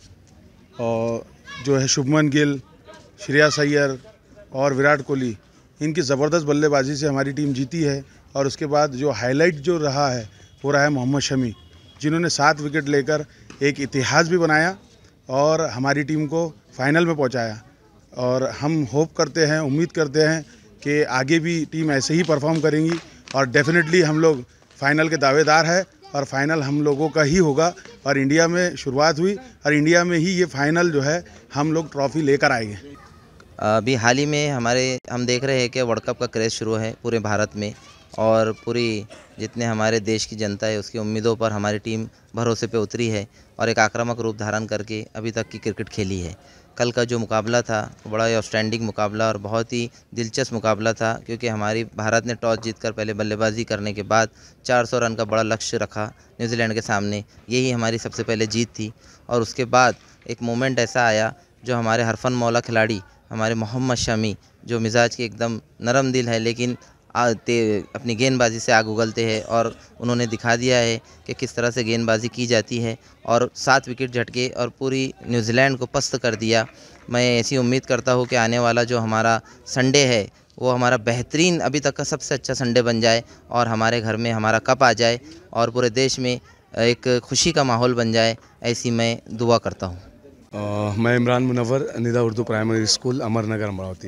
जो है शुभमन गिल, श्रेयस अय्यर और विराट कोहली, इनकी ज़बरदस्त बल्लेबाजी से हमारी टीम जीती है। और उसके बाद जो हाईलाइट जो रहा है वो रहा है मोहम्मद शमी, जिन्होंने 7 विकेट लेकर एक इतिहास भी बनाया और हमारी टीम को फाइनल में पहुंचाया। और हम होप करते हैं, उम्मीद करते हैं कि आगे भी टीम ऐसे ही परफॉर्म करेंगी और डेफिनेटली हम लोग फाइनल के दावेदार हैं और फाइनल हम लोगों का ही होगा। और इंडिया में शुरुआत हुई और इंडिया में ही ये फाइनल जो है हम लोग ट्रॉफी लेकर आएंगे। अभी हाल ही में हम देख रहे हैं कि वर्ल्ड कप का क्रेज़ शुरू है पूरे भारत में और पूरी जितने हमारे देश की जनता है उसकी उम्मीदों पर हमारी टीम भरोसे पे उतरी है और एक आक्रामक रूप धारण करके अभी तक की क्रिकेट खेली है। कल का जो मुकाबला था बड़ा ही आउटस्टैंडिंग मुकाबला और बहुत ही दिलचस्प मुकाबला था, क्योंकि हमारी भारत ने टॉस जीतकर पहले बल्लेबाजी करने के बाद 400 रन का बड़ा लक्ष्य रखा न्यूजीलैंड के सामने। यही हमारी सबसे पहले जीत थी। और उसके बाद एक मोमेंट ऐसा आया जो हमारे हरफन मौला खिलाड़ी हमारे मोहम्मद शमी, जो मिजाज के एकदम नरम दिल है लेकिन अपनी गेंदबाजी से आग उगलते हैं और उन्होंने दिखा दिया है कि किस तरह से गेंदबाजी की जाती है और 7 विकेट झटके और पूरी न्यूजीलैंड को पस्त कर दिया। मैं ऐसी उम्मीद करता हूँ कि आने वाला जो हमारा संडे है वो हमारा बेहतरीन अभी तक का सबसे अच्छा संडे बन जाए और हमारे घर में हमारा कप आ जाए और पूरे देश में एक खुशी का माहौल बन जाए, ऐसी मैं दुआ करता हूँ। मैं Imran Munawwar, Nida Urdu primary school, Amarnagar, Amravati.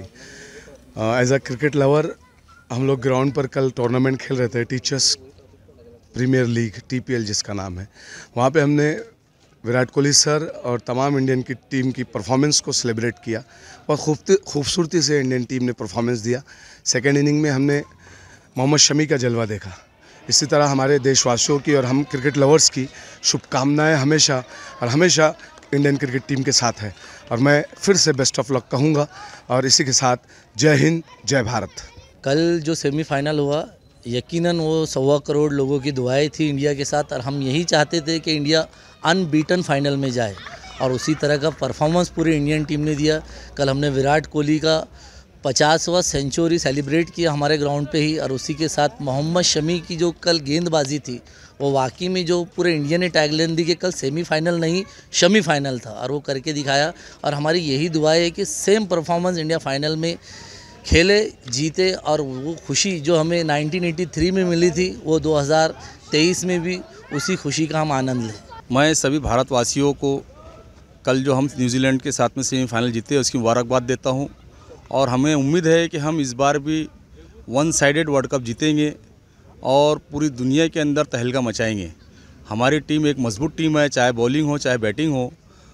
As a cricket lover हम लोग ग्राउंड पर कल टूर्नामेंट खेल रहे थे, टीचर्स प्रीमियर लीग TPL जिसका नाम है। वहाँ पे हमने विराट कोहली सर और तमाम इंडियन की टीम की परफॉर्मेंस को सेलिब्रेट किया और खूबसूरती से इंडियन टीम ने परफॉर्मेंस दिया। सेकेंड इनिंग में हमने मोहम्मद शमी का जलवा देखा। इसी तरह हमारे देशवासियों की और हम क्रिकेट लवर्स की शुभकामनाएँ हमेशा और हमेशा इंडियन क्रिकेट टीम के साथ है और मैं फिर से बेस्ट ऑफ लक कहूँगा। और इसी के साथ जय हिंद, जय भारत। कल जो सेमीफाइनल हुआ यकीनन वो 1.25 करोड़ लोगों की दुआएं थी इंडिया के साथ और हम यही चाहते थे कि इंडिया अनबीटन फाइनल में जाए और उसी तरह का परफॉर्मेंस पूरी इंडियन टीम ने दिया। कल हमने विराट कोहली का 50वां सेंचुरी सेलिब्रेट किया हमारे ग्राउंड पे ही और उसी के साथ मोहम्मद शमी की जो कल गेंदबाजी थी वो वाकई में जो पूरे इंडिया ने टैगलाइन दी कि कल सेमीफाइनल नहीं शमी फाइनल था और वो करके दिखाया। और हमारी यही दुआ है कि सेम परफॉर्मेंस इंडिया फाइनल में खेले, जीते और वो खुशी जो हमें 1983 में मिली थी वो 2023 में भी उसी खुशी का हम आनंद लें। मैं सभी भारतवासियों को कल जो हम न्यूजीलैंड के साथ में सेमीफाइनल जीते उसकी मुबारकबाद देता हूं और हमें उम्मीद है कि हम इस बार भी 1 साइडेड वर्ल्ड कप जीतेंगे और पूरी दुनिया के अंदर तहलका मचाएंगे। हमारी टीम एक मजबूत टीम है, चाहे बॉलिंग हो चाहे बैटिंग हो,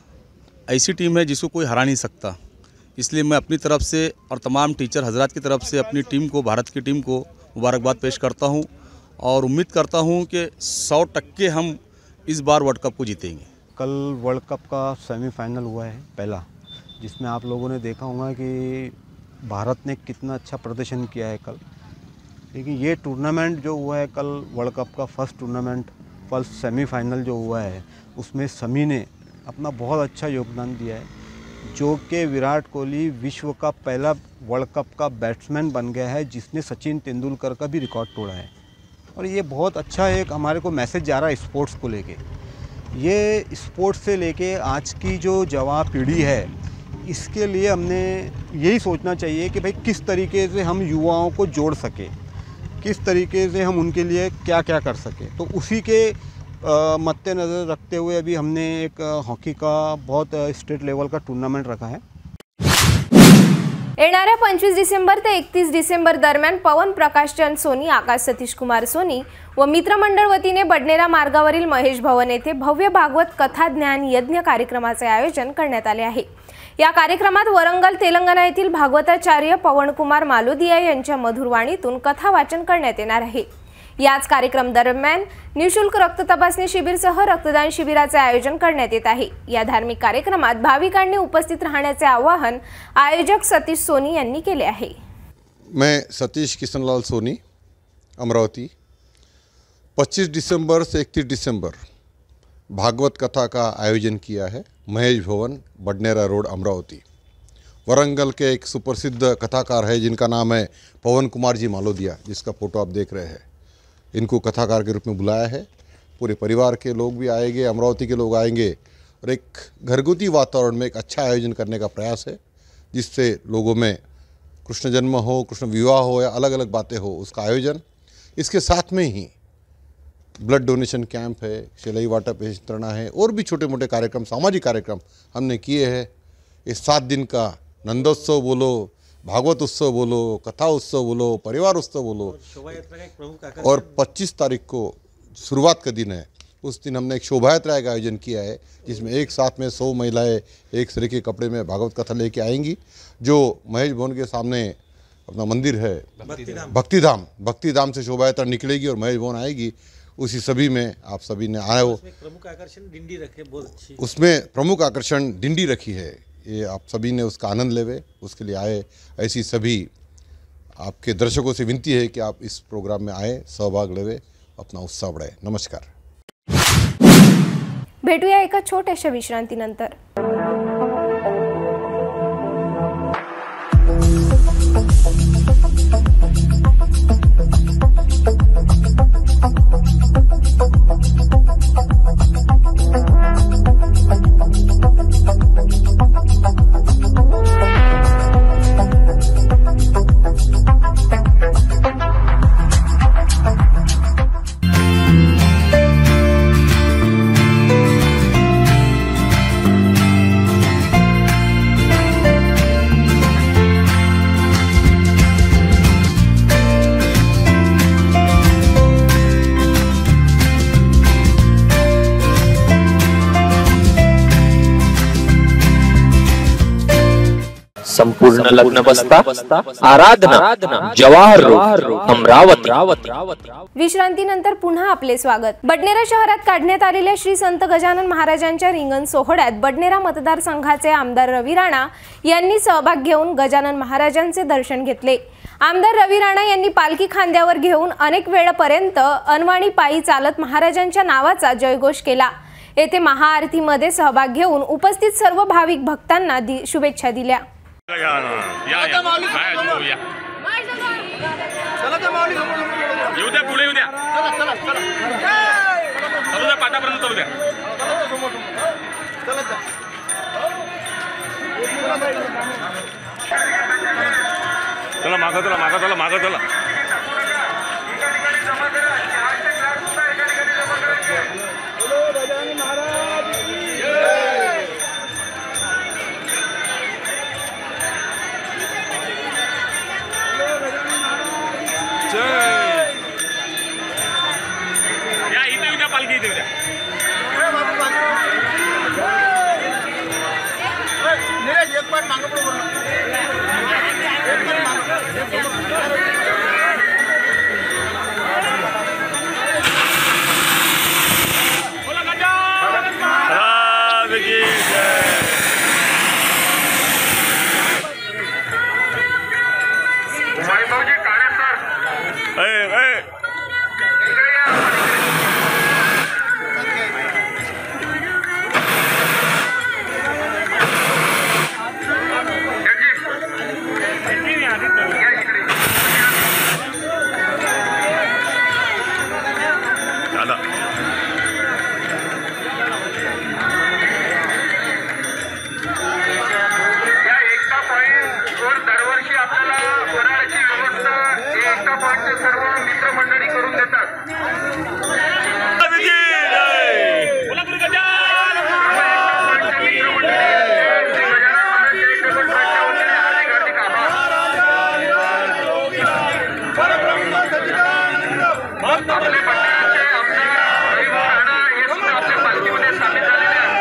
ऐसी टीम है जिसको कोई हरा नहीं सकता। इसलिए मैं अपनी तरफ से और तमाम टीचर हजरात की तरफ से अपनी टीम को, भारत की टीम को मुबारकबाद पेश करता हूं और उम्मीद करता हूं कि 100% हम इस बार वर्ल्ड कप को जीतेंगे। कल वर्ल्ड कप का सेमीफाइनल हुआ है पहला, जिसमें आप लोगों ने देखा होगा कि भारत ने कितना अच्छा प्रदर्शन किया है कल। लेकिन ये टूर्नामेंट जो हुआ है कल वर्ल्ड कप का फर्स्ट टूर्नामेंट, फर्स्ट सेमीफाइनल जो हुआ है उसमें शमी ने अपना बहुत अच्छा योगदान दिया है, जो कि विराट कोहली विश्व का पहला वर्ल्ड कप का बैट्समैन बन गया है जिसने सचिन तेंदुलकर का भी रिकॉर्ड तोड़ा है। और ये बहुत अच्छा एक हमारे को मैसेज जा रहा है स्पोर्ट्स को लेके। ये स्पोर्ट्स से लेके आज की जो जवान पीढ़ी है इसके लिए हमने यही सोचना चाहिए कि भाई किस तरीके से हम युवाओं को जोड़ सके, किस तरीके से हम उनके लिए क्या क्या कर सके। तो उसी के मद्देनज़र रखते हुए अभी हमने एक हॉकी का बहुत स्टेट लेवल का टूर्नामेंट रखा है। येणाऱ्या 25 डिसेंबर ते 31 डिसेंबर दरम्यान पवन प्रकाश चंद सोनी, आकाश सतीश कुमार सोनी व मित्रमंडळ वतीने बडनेरा मार्गावरील महेश भवन येथे भव्य भागवत कथा ज्ञान यज्ञ कार्यक्रमाचे आयोजन करण्यात आले आहे। या कार्यक्रमात वरंगल तेलंगणा येथील भागवताचार्य पवनकुमार मालोदिया यांच्या मधुर वाणीतून कथा वाचन करण्यात येणार आहे। याच कार्यक्रम दरम्यान निशुल्क रक्त तपासणी शिबिरसह रक्तदान शिबिराचे आयोजन करण्यात येत आहे। या धार्मिक कार्यक्रमात भाविकांनी उपस्थित राहण्याचे आवाहन आयोजक सतीश सोनी यांनी केले आहे। मैं सतीश किशनलाल सोनी, अमरावती। 25 दिसंबर से 31 दिसंबर भागवत कथा का आयोजन किया है महेश भवन, बडनेरा रोड, अमरावती। वरंगल के एक सुप्रसिद्ध कथाकार है जिनका नाम है पवन कुमार जी मालोदिया, जिसका फ़ोटो आप देख रहे हैं। इनको कथाकार के रूप में बुलाया है। पूरे परिवार के लोग भी आएंगे, अमरावती के लोग आएंगे और एक घरगुती वातावरण में एक अच्छा आयोजन करने का प्रयास है, जिससे लोगों में कृष्ण जन्म हो, कृष्ण विवाह हो या अलग अलग बातें हो, उसका आयोजन। इसके साथ में ही ब्लड डोनेशन कैंप है, शिलाई वाटर वितरण है और भी छोटे मोटे कार्यक्रम, सामाजिक कार्यक्रम हमने किए हैं। इस 7 दिन का नंदोत्सव बोलो, भागवत उत्सव बोलो, कथा उत्सव बोलो, परिवार उत्सव बोलो, शोभा यात्रा का एक प्रमुख आकर्षण और 25 तारीख को शुरुआत का दिन है। उस दिन हमने एक शोभा यात्रा का आयोजन किया है, जिसमें एक साथ में 100 महिलाएं एक तरह के कपड़े में भागवत कथा लेके आएंगी, जो महेश भवन के सामने अपना मंदिर है भक्तिधाम से शोभा यात्रा निकलेगी और महेश भवन आएगी। उसी सभी में आप सभी ने आए हो। प्रमुख आकर्षण डिंडी रखे, बहुत अच्छी। उसमें प्रमुख आकर्षण डिंडी रखी है, ये आप सभी ने उसका आनंद लेवे, उसके लिए आए। ऐसी सभी आपके दर्शकों से विनती है कि आप इस प्रोग्राम में आए, सहभाग लेवे, अपना उत्साह बढ़ाए। नमस्कार। भेटूया एका छोट्याशा विश्रांतीनंतर। संपूर्ण लग्न बसता आराधना जवाहर रोड, अमरावती। विश्रांतीनंतर पुन्हा आपले स्वागत। बडनेरा शहरात काढण्यात आलेल्या श्री संत गजानन महाराजांच्या रिंगण सोहळ्यात बडनेरा मतदारसंघाचे आमदार रवी राणा यांनी सहभाग घेऊन गजानन महाराजांचे दर्शन घेतले। आमदार रवी राणा यांनी पालखी खांद्यावर घेऊन अनेक वेळापर्यंत अनवाणी पायी चालत महाराजांच्या नावाचा जयघोष केला। येथे महाआरतीमध्ये सहभाग घेऊन उपस्थित सर्व भाविक भक्तांना शुभेच्छा दिल्या। चला मागं चला। या इथे उद्या पालखी इथे उद्या एक पाठ मागं पुढे सर्व मित्रमंडळी आपले मंडळाचे आमदार रविवार राणा हे सुद्धा आपल्या पालखीमध्ये सामील झालेले आहेत.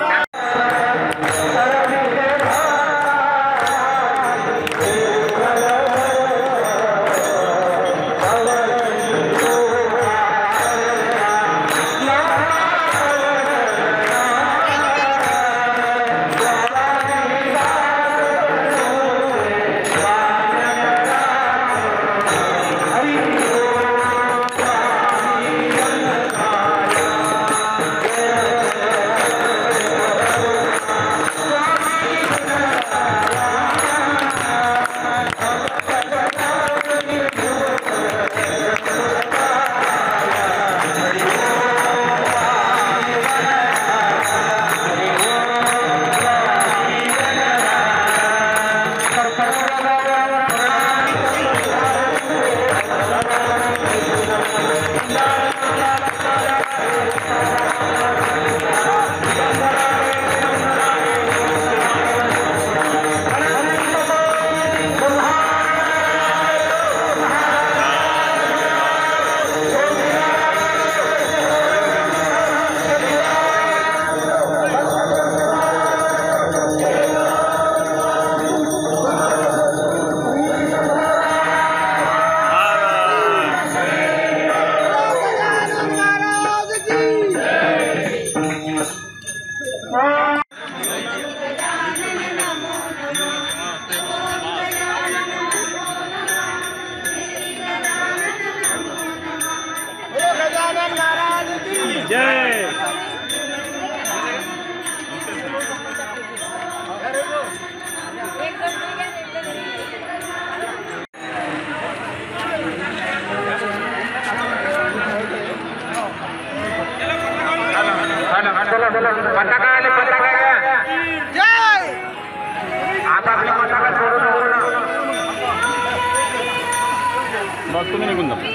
बस तुम्ही निघून जा.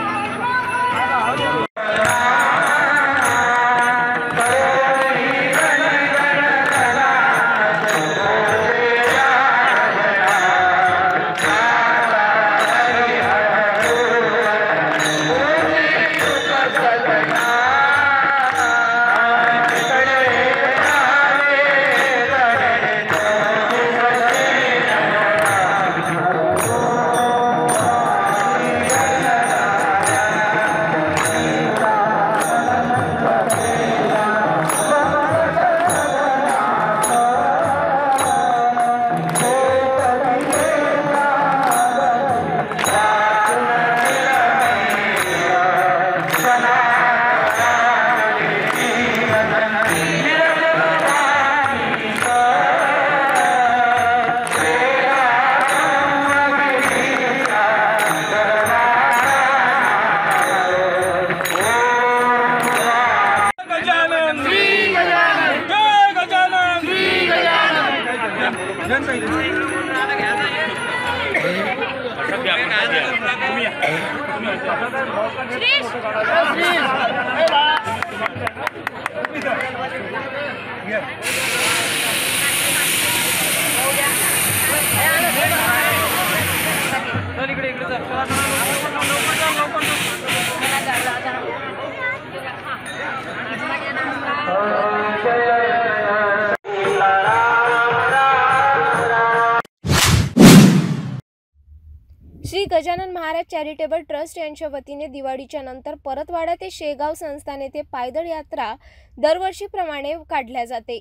श्री गजानन महाराज चॅरिटेबल ट्रस्ट यांच्या वतीने दिवाळीच्या नंतर परतवाडा ते शेगाव संस्थान येथे पायदळ यात्रा दरवर्षीप्रमाणे काढल्या जाते.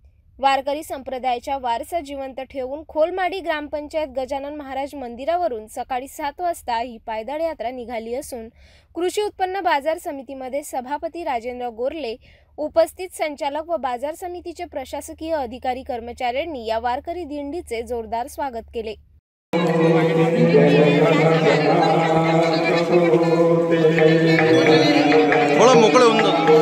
वारकरी संप्रदायाच्या वारसा जिवंत ठेवून खोलमाडी ग्रामपंचायत गजानन महाराज मंदिरावरून सकाळी 7 वाजता ही पायदळ यात्रा निघाली असून कृषी उत्पन्न बाजार समितीमध्ये सभापती राजेंद्र गोरले, उपस्थित संचालक व बाजार समितीचे प्रशासकीय अधिकारी कर्मचाऱ्यांनी या वारकरी दिंडीचे जोरदार स्वागत केले. थोड़ा मोकळे होऊन जातो.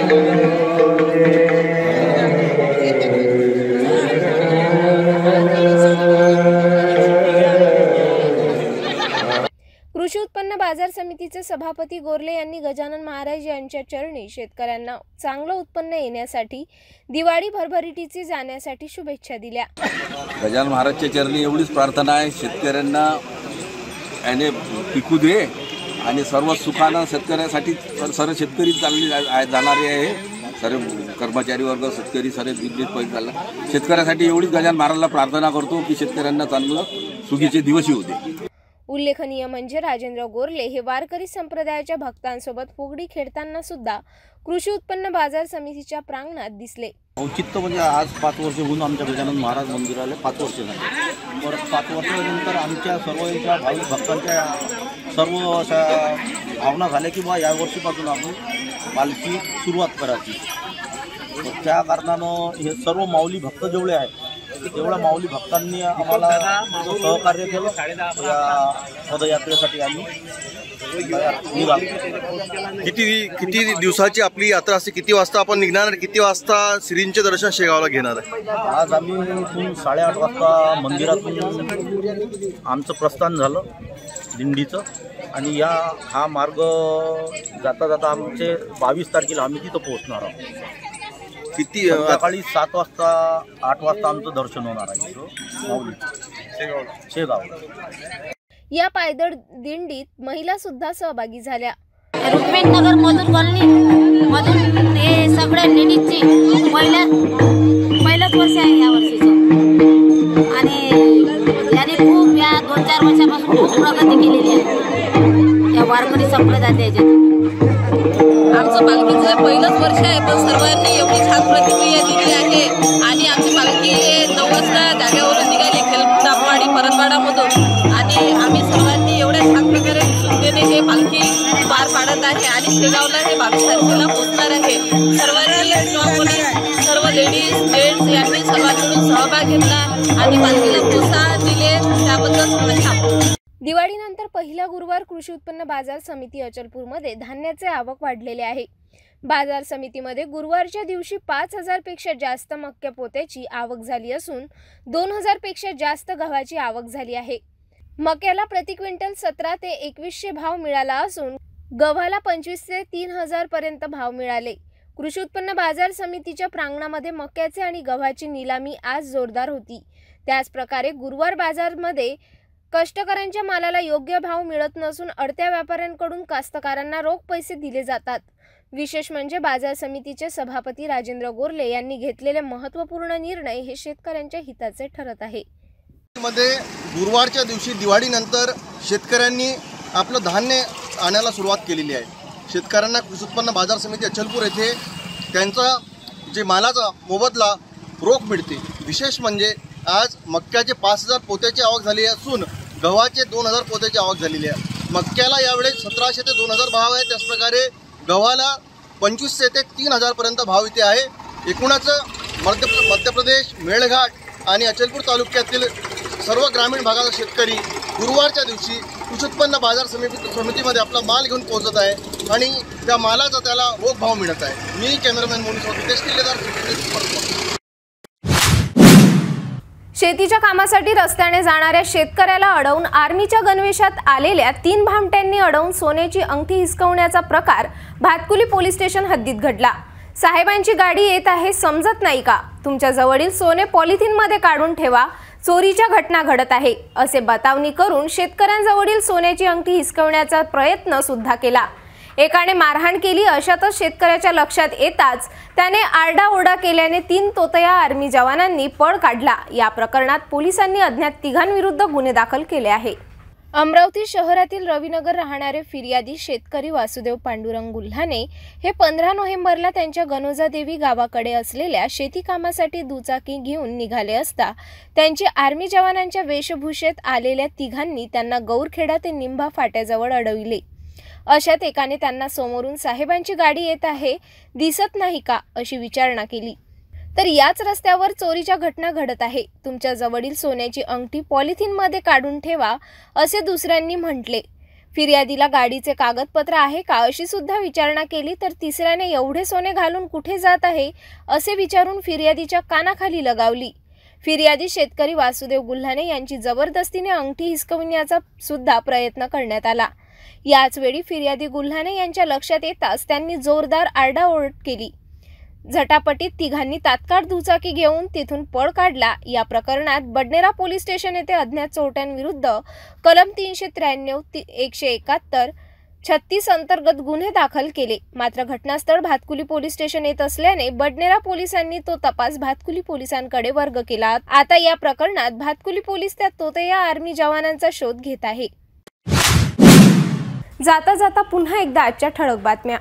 कृषी उत्पन्न बाजार समितीचे सभापती गोरले यांनी गजानन महाराज यांच्या चरणी शेतकऱ्यांना चांगलं उत्पन्न येण्यासाठी दिवाळी भरभराटीची जाण्यासाठी शुभेच्छा दिल्या. गजानन महाराजच्या चरणी एवढीच प्रार्थना आहे, शेतकऱ्यांना याने पिकू दे आणि सर्व सुखानं शेतकऱ्यासाठी सर्व शेतकरी चालले जाणारे आहे. सर्व कर्मचारी वर्ग शेतकरी सर्व दिल्लीत पैसे झाला. शेतकऱ्यासाठी एवढीच गजान महाराजला प्रार्थना करतो की शेतकऱ्यांना चांगलं सुखीचे दिवस येऊ दे. उल्लेखनीय म्हणजे राजेंद्र गोरले हे वारकरी संप्रदायाच्या भक्तांसोबत फुगडी खेळताना सुद्धा कृषी उत्पन्न बाजार समितीच्या प्रांगणात दिसले. औचित्य म्हणजे आज 5 वर्ष होऊन आमच्या गजानन महाराज मंदिराला 5 वर्ष झाले. परत 5 वर्षानंतर आमच्या सर्वांच्या भाविक भक्तांच्या सर्व अशा भावना झाल्या की बा या वर्षीपासून आपण पालखी सुरुवात करायची. त्या कारणानं हे सर्व माऊली भक्त जेवढे आहेत तेवढ्या माऊली भक्तांनी आम्हाला सहकार्य केलं. या पदयात्रेसाठी आम्ही किती दिवसाची आपली यात्रा असते? किती वाजता आपण निघणार? किती वाजता श्रींचे दर्शन शेगावला घेणार आहे? आज आम्ही इथून 8:30 वाजता मंदिरातून आमचं प्रस्थान झालं दिंडीचं. आणि हा मार्ग जाता जाता आमचे 22 तारखेला आम्ही तिथं पोहोचणार आहोत. किती सकाळी 7 वाजता 8 वाजता आमचं दर्शन होणार आहे माऊली शेगावला. या पायदळ दिंडीत महिला सुद्धा सहभागी झाल्या. रुक्मिणीनगर मधूर कॉलनी मधून हे सगळ्या लेडीजची पहिलंच वर्ष आहे या वर्षीचं. आणि याने खूप या 2-4 वर्षापासून खूप प्रगती केलेली आहे या वारकरी संप्रदायाच्या. आमचं पालखीचं पहिलंच वर्ष आहे पण सर्वांनी एवढी छान प्रतिक्रिया दिली आहे. आणि आमची पालखी 9 वाजता जागेवरून निघाली खेलदापवाडी परतवाडामधून. आणि आम्ही सर्वांनी एवढ्या छान प्रकारे सुंदरने हे पालखी पार पाडत आहे. आणि शेगावला हे 22 तारखेला पोहोचणार आहे. सर्वांनी सर्व लेडीज जेंट्स यांनी सर्वांकडून सहभाग घेतला आणि पालखीला प्रोत्साहन दिले त्याबद्दल शुभेच्छा. दिवाळीनंतर पहिला गुरुवार कृषी उत्पन्न बाजार समिती अचलपूरमध्ये धान्याचे आवक वाढलेले आहे. बाजार समितीमध्ये गुरुवारच्या दिवशी 5,000 पेक्षा जास्त मक्या पोत्याची आवक झाली असून 2,000 पेक्षा जास्त गव्हाची आवक झाली आहे. मक्याला प्रति क्विंटल 17 ते 2100 भाव मिळाला असून गव्हाला 25 ते 3,000 पर्यंत भाव मिळाले. कृषी उत्पन्न बाजार समितीच्या प्रांगणामध्ये मक्याचे आणि गव्हाची निलामी आज जोरदार होती. त्याच प्रकारे गुरुवार बाजारमध्ये कष्टकऱ्यांच्या मालाला योग्य भाव मिळत नसून अडत्या व्यापाऱ्यांकडून कास्तकारांना रोख पैसे दिले जातात. विशेष म्हणजे बाजार समितीचे सभापती राजेंद्र गोरले यांनी घेतलेले महत्त्वपूर्ण निर्णय हे शेतकऱ्यांच्या हिताचे ठरत आहे. मध्ये गुरुवारच्या दिवशी दिवाळीनंतर शेतकऱ्यांनी आपलं धान्य आणायला सुरुवात केलेली आहे. शेतकऱ्यांना कृषी उत्पन्न बाजार समिती अचलपूर येथे त्यांचा जे मालाचा मोबदला रोख मिळते. विशेष म्हणजे आज मक्याचे 5,000 पोत्याची आवक झाली असून गव्हाचे 2,000 पोत्याची आवक झालेली आहे. मक्याला यावेळेस 1,700 ते 2,000 भाव आहे. त्याचप्रकारे गव्हाला 2500 ते 3,000 पर्यंत भाव इथे आहे. एकूणच मध्य प्रदेश, मेळघाट आणि अचलपूर तालुक्यातील सर्व ग्रामीण भागाचा शेतकरी गुरुवारच्या दिवशी कृषी उत्पन्न बाजार समितीमध्ये आपला माल घेऊन पोहोचत आहे आणि त्या मालाचा त्याला रोख भाव मिळत आहे. मी कॅमेरामॅन मोनिसोबत नितेश किल्लेदार. शेतीच्या कामासाठी रस्त्याने जाणाऱ्या शेतकऱ्याला अडवून आर्मीच्या गणवेशात आलेल्या 3 भामट्यांनी अडवून सोन्याची अंगठी हिसकवण्याचा प्रकार भातकुली पोलीस स्टेशन हद्दीत घडला. साहेबांची गाडी येत आहे समजत नाही का? तुमच्या जवळील सोने पॉलिथिनमध्ये काढून ठेवा, चोरीच्या घटना घडत आहे असे बतावणी करून शेतकऱ्यांजवळील सोन्याची अंगठी हिसकवण्याचा प्रयत्न सुद्धा केला. एकाने मारहाण केली. अशातच शेतकऱ्याच्या लक्षात येताच त्याने आरडाओरडा केल्याने 3 तोतया आर्मी जवानांनी पळ काढला. या प्रकरणात पोलिसांनी अज्ञात 3 विरुद्ध गुन्हे दाखल केले आहे. अमरावती शहरातील रविनगर राहणारे फिर्यादी शेतकरी वासुदेव पांडुरंग गुल्हाने हे 15 नोव्हेंबरला त्यांच्या गणोजादेवी गावाकडे असलेल्या शेती कामासाठी दुचाकी घेऊन निघाले असता त्यांची आर्मी जवानांच्या वेशभूषेत आलेल्या 3 त्यांना गौरखेडा ते निंभा फाट्याजवळ अडविले. अशात एकाने त्यांना समोरून साहेबांची गाडी येत आहे दिसत नाही का अशी विचारणा केली. तर याच रस्त्यावर चोरीच्या घटना घडत आहे, तुमच्या जवळील सोन्याची अंगठी पॉलिथिनमध्ये काढून ठेवा असे दुसऱ्यांनी म्हटले. फिर्यादीला गाडीचे कागदपत्र आहे का अशी सुद्धा विचारणा केली. तर तिसऱ्याने एवढे सोने घालून कुठे जात आहे असे विचारून फिर्यादीच्या कानाखाली लगावली. फिर्यादी शेतकरी वासुदेव गुल्हाने यांची जबरदस्तीने अंगठी हिसकविण्याचा सुद्धा प्रयत्न करण्यात आला. याच वेळी फिर्यादी गुल्हाने यांच्या लक्षात येताच त्यांनी जोरदार आरडाओरड केली. झटापटीत 3 तात्काळ दुचाकी घेऊन तिथून पळ काढला. या प्रकरणात बडनेरा पोलीस स्टेशन येथे अज्ञात चोरट्यांविरुद्ध कलम 393, 171, 36 अंतर्गत गुन्हे दाखल केले. मात्र घटनास्थळ भातकुली पोलीस स्टेशन येत असल्याने बडनेरा पोलिसांनी तो तपास भातकुली पोलिसांकडे वर्ग केला. आता या प्रकरणात भातकुली पोलीस त्या तोतया आर्मी जवानांचा शोध घेत आहे. जाता जाता पुन्हा एकदा आजच्या ठळक बातम्या.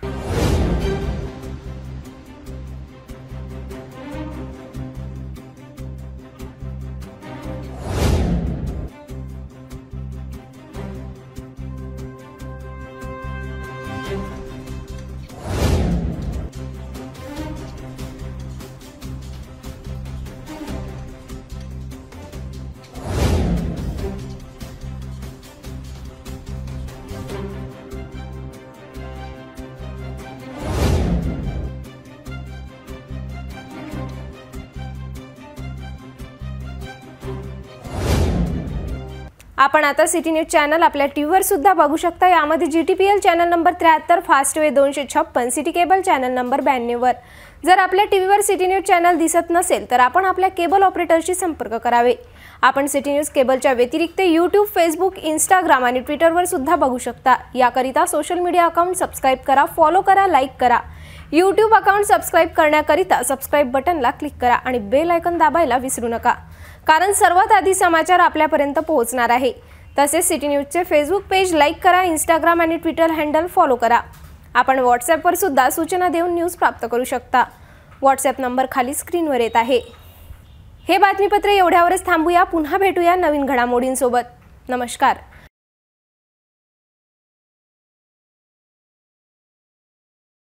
आपण आता सिटी न्यूज चॅनल आपल्या टीव्हीवर सुद्धा बघू शकता. यामध्ये GTPL channel number 73, Fastway 256, city cable channel number 92 वर. जर आपल्या टीव्हीवर सिटी न्यूज चॅनल दिसत नसेल तर आपण आपल्या केबल ऑपरेटरशी संपर्क करावे. आपण सिटी न्यूज केबलच्या व्यतिरिक्त YouTube, Facebook, Instagram आणि ट्विटरवर सुद्धा बघू शकता. याकरिता सोशल मीडिया अकाउंट सबस्क्राइब करा, फॉलो करा, लाईक करा. YouTube अकाउंट सबस्क्राइब करण्याकरिता सबस्क्राइब बटनला क्लिक करा आणि बेल आयकॉन दाबायला विसरू नका, कारण सर्वात आधी समाचार आपल्यापर्यंत पोहोचणार आहे. तसेच सिटी न्यूजचे फेसबुक पेज लाईक करा, इंस्टाग्राम आणि ट्विटर हँडल फॉलो करा. आपण व्हॉट्सॲपवर सुद्धा सूचना देऊन न्यूज प्राप्त करू शकता. व्हॉट्सॲप नंबर खाली स्क्रीनवर येत आहे. हे बातमीपत्र एवढ्यावरच थांबूया. पुन्हा भेटूया नवीन घडामोडींसोबत. नमस्कार.